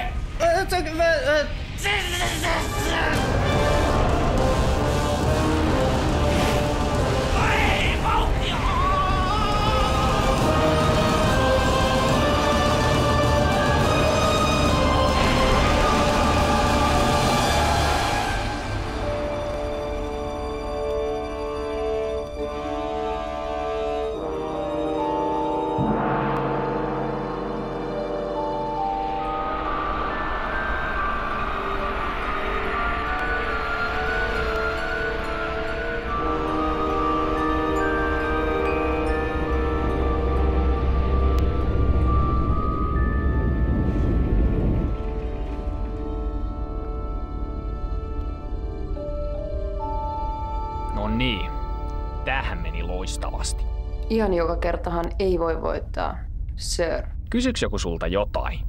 No niin, tämähän meni loistavasti. Ihan joka kertahan ei voi voittaa, sir. Kysyks joku sulta jotain?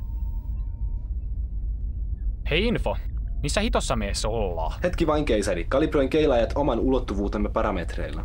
Hei Info, missä hitossa meessä ollaan? Hetki vain keisari, kalibroin keilaajat oman ulottuvuutemme parametreilla.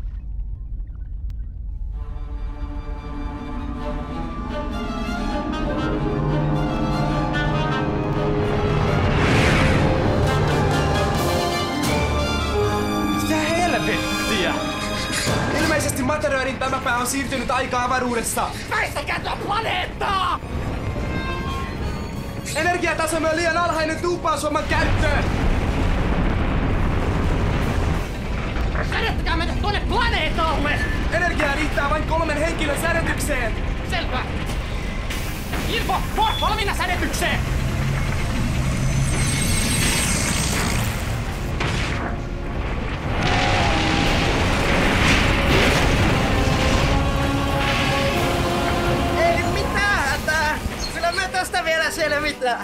Ilmeisesti Materöörin tämä pää on siirtynyt aika-avaruudessa. Väistäkää tuon planeettaa! Energiatasomme on liian alhainen tuuppausvoiman käyttöön. Sädettäkää meitä tuonne planeetalle! Energiaa riittää vain 3 henkilön sädetykseen. Selvä. Info, valmiina sädetykseen! tee mitään!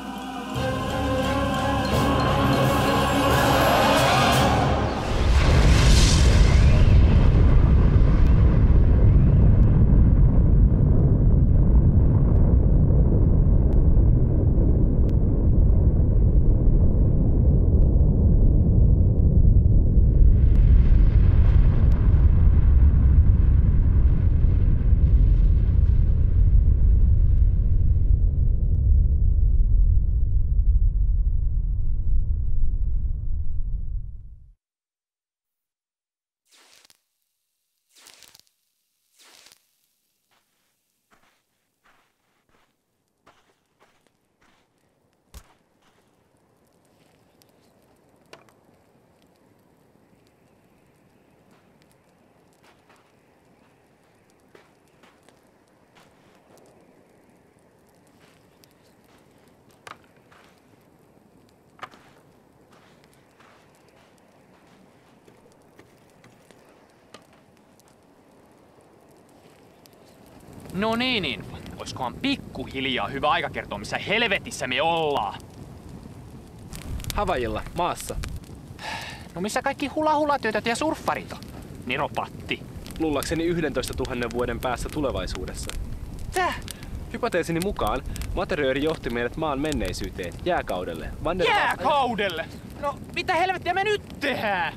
No niin. Oiskohan pikkuhiljaa hyvä aika kertoa, missä helvetissä me ollaan? Havaijilla, maassa. No missä kaikki hula-hula-työtöt ja surffarit on? Neropatti. Luullakseni 11 000 vuoden päässä tulevaisuudessa. Täh? Hypoteesini mukaan Materööri johti meidät maan menneisyyteen, jääkaudelle. Jääkaudelle? No mitä helvettiä me nyt tehdään?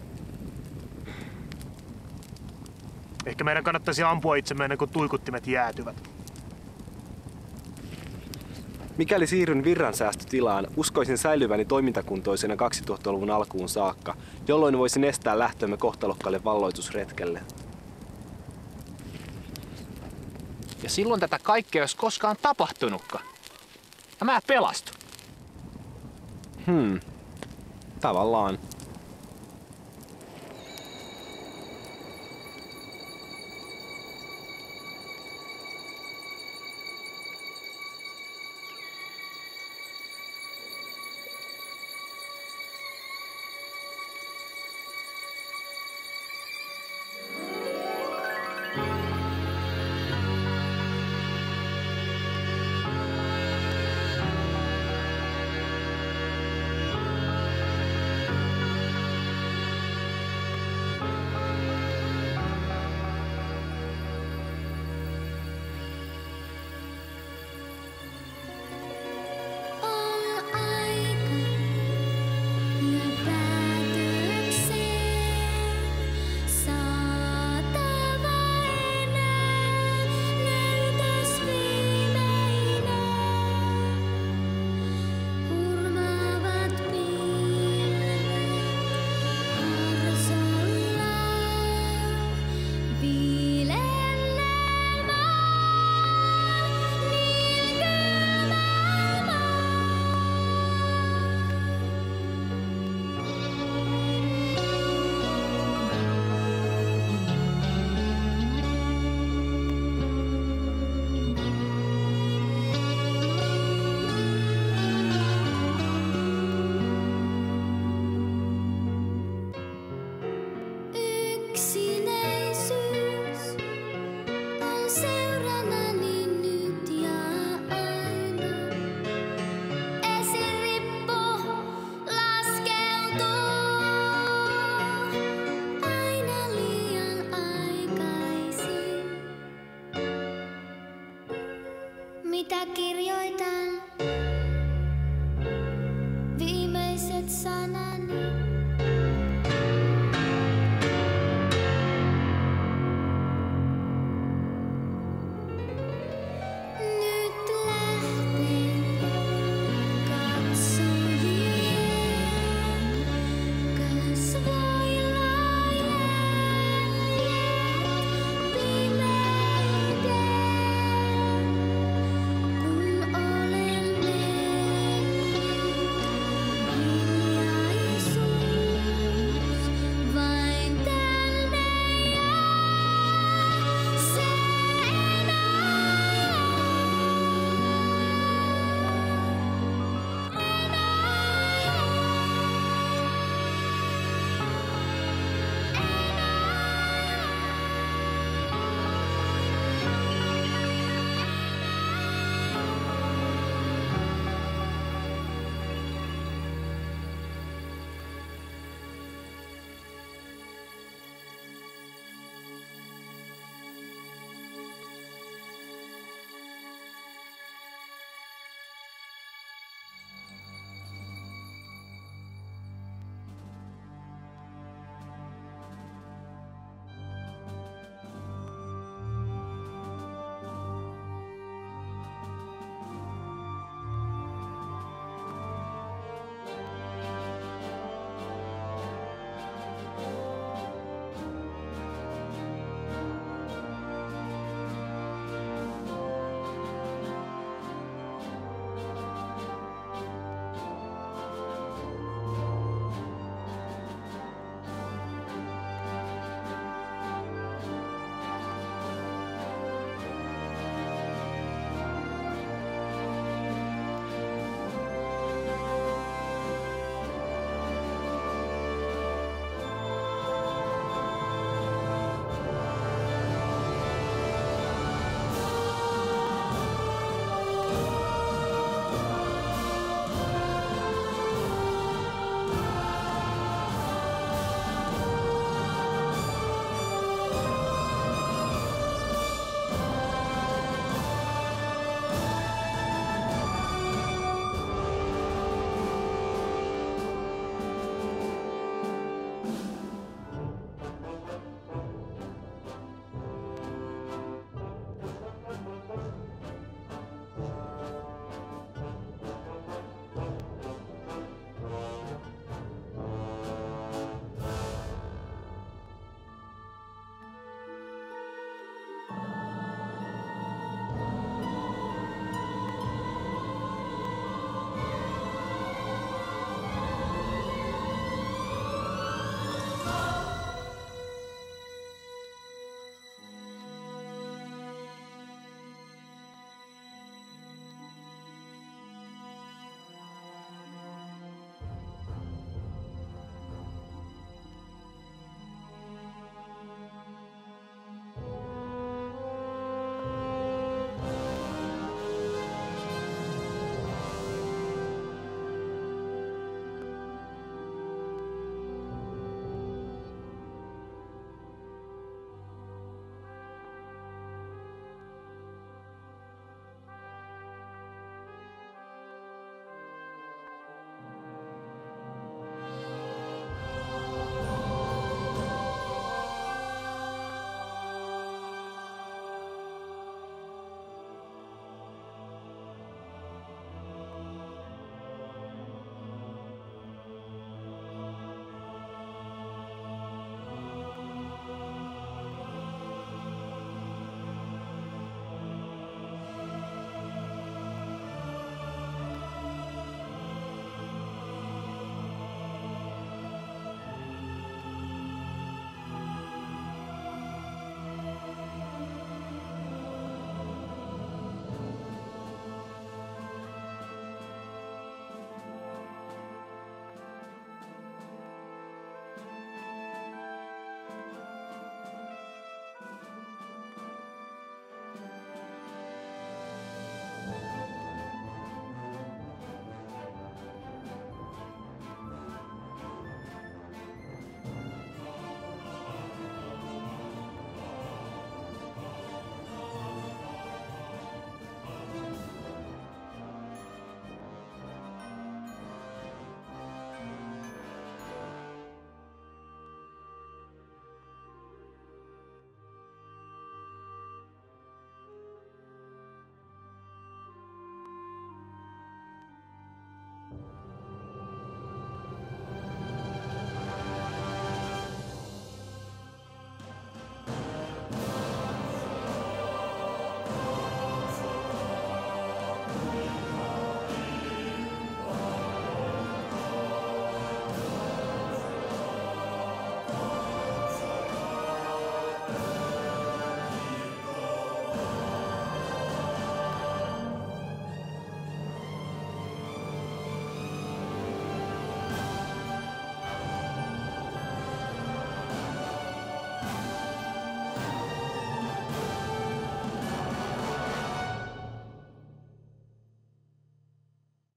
Ehkä meidän kannattaisi ampua itsemme ennen kuin tuikuttimet jäätyvät. Mikäli siirryn virransäästötilaan, uskoisin säilyväni toimintakuntoisena 2000-luvun alkuun saakka, jolloin voisin estää lähtömme kohtalokkaalle valloitusretkelle. Ja silloin tätä kaikkea ei olisi koskaan tapahtunutkaan. Ja mä pelastun. Tavallaan.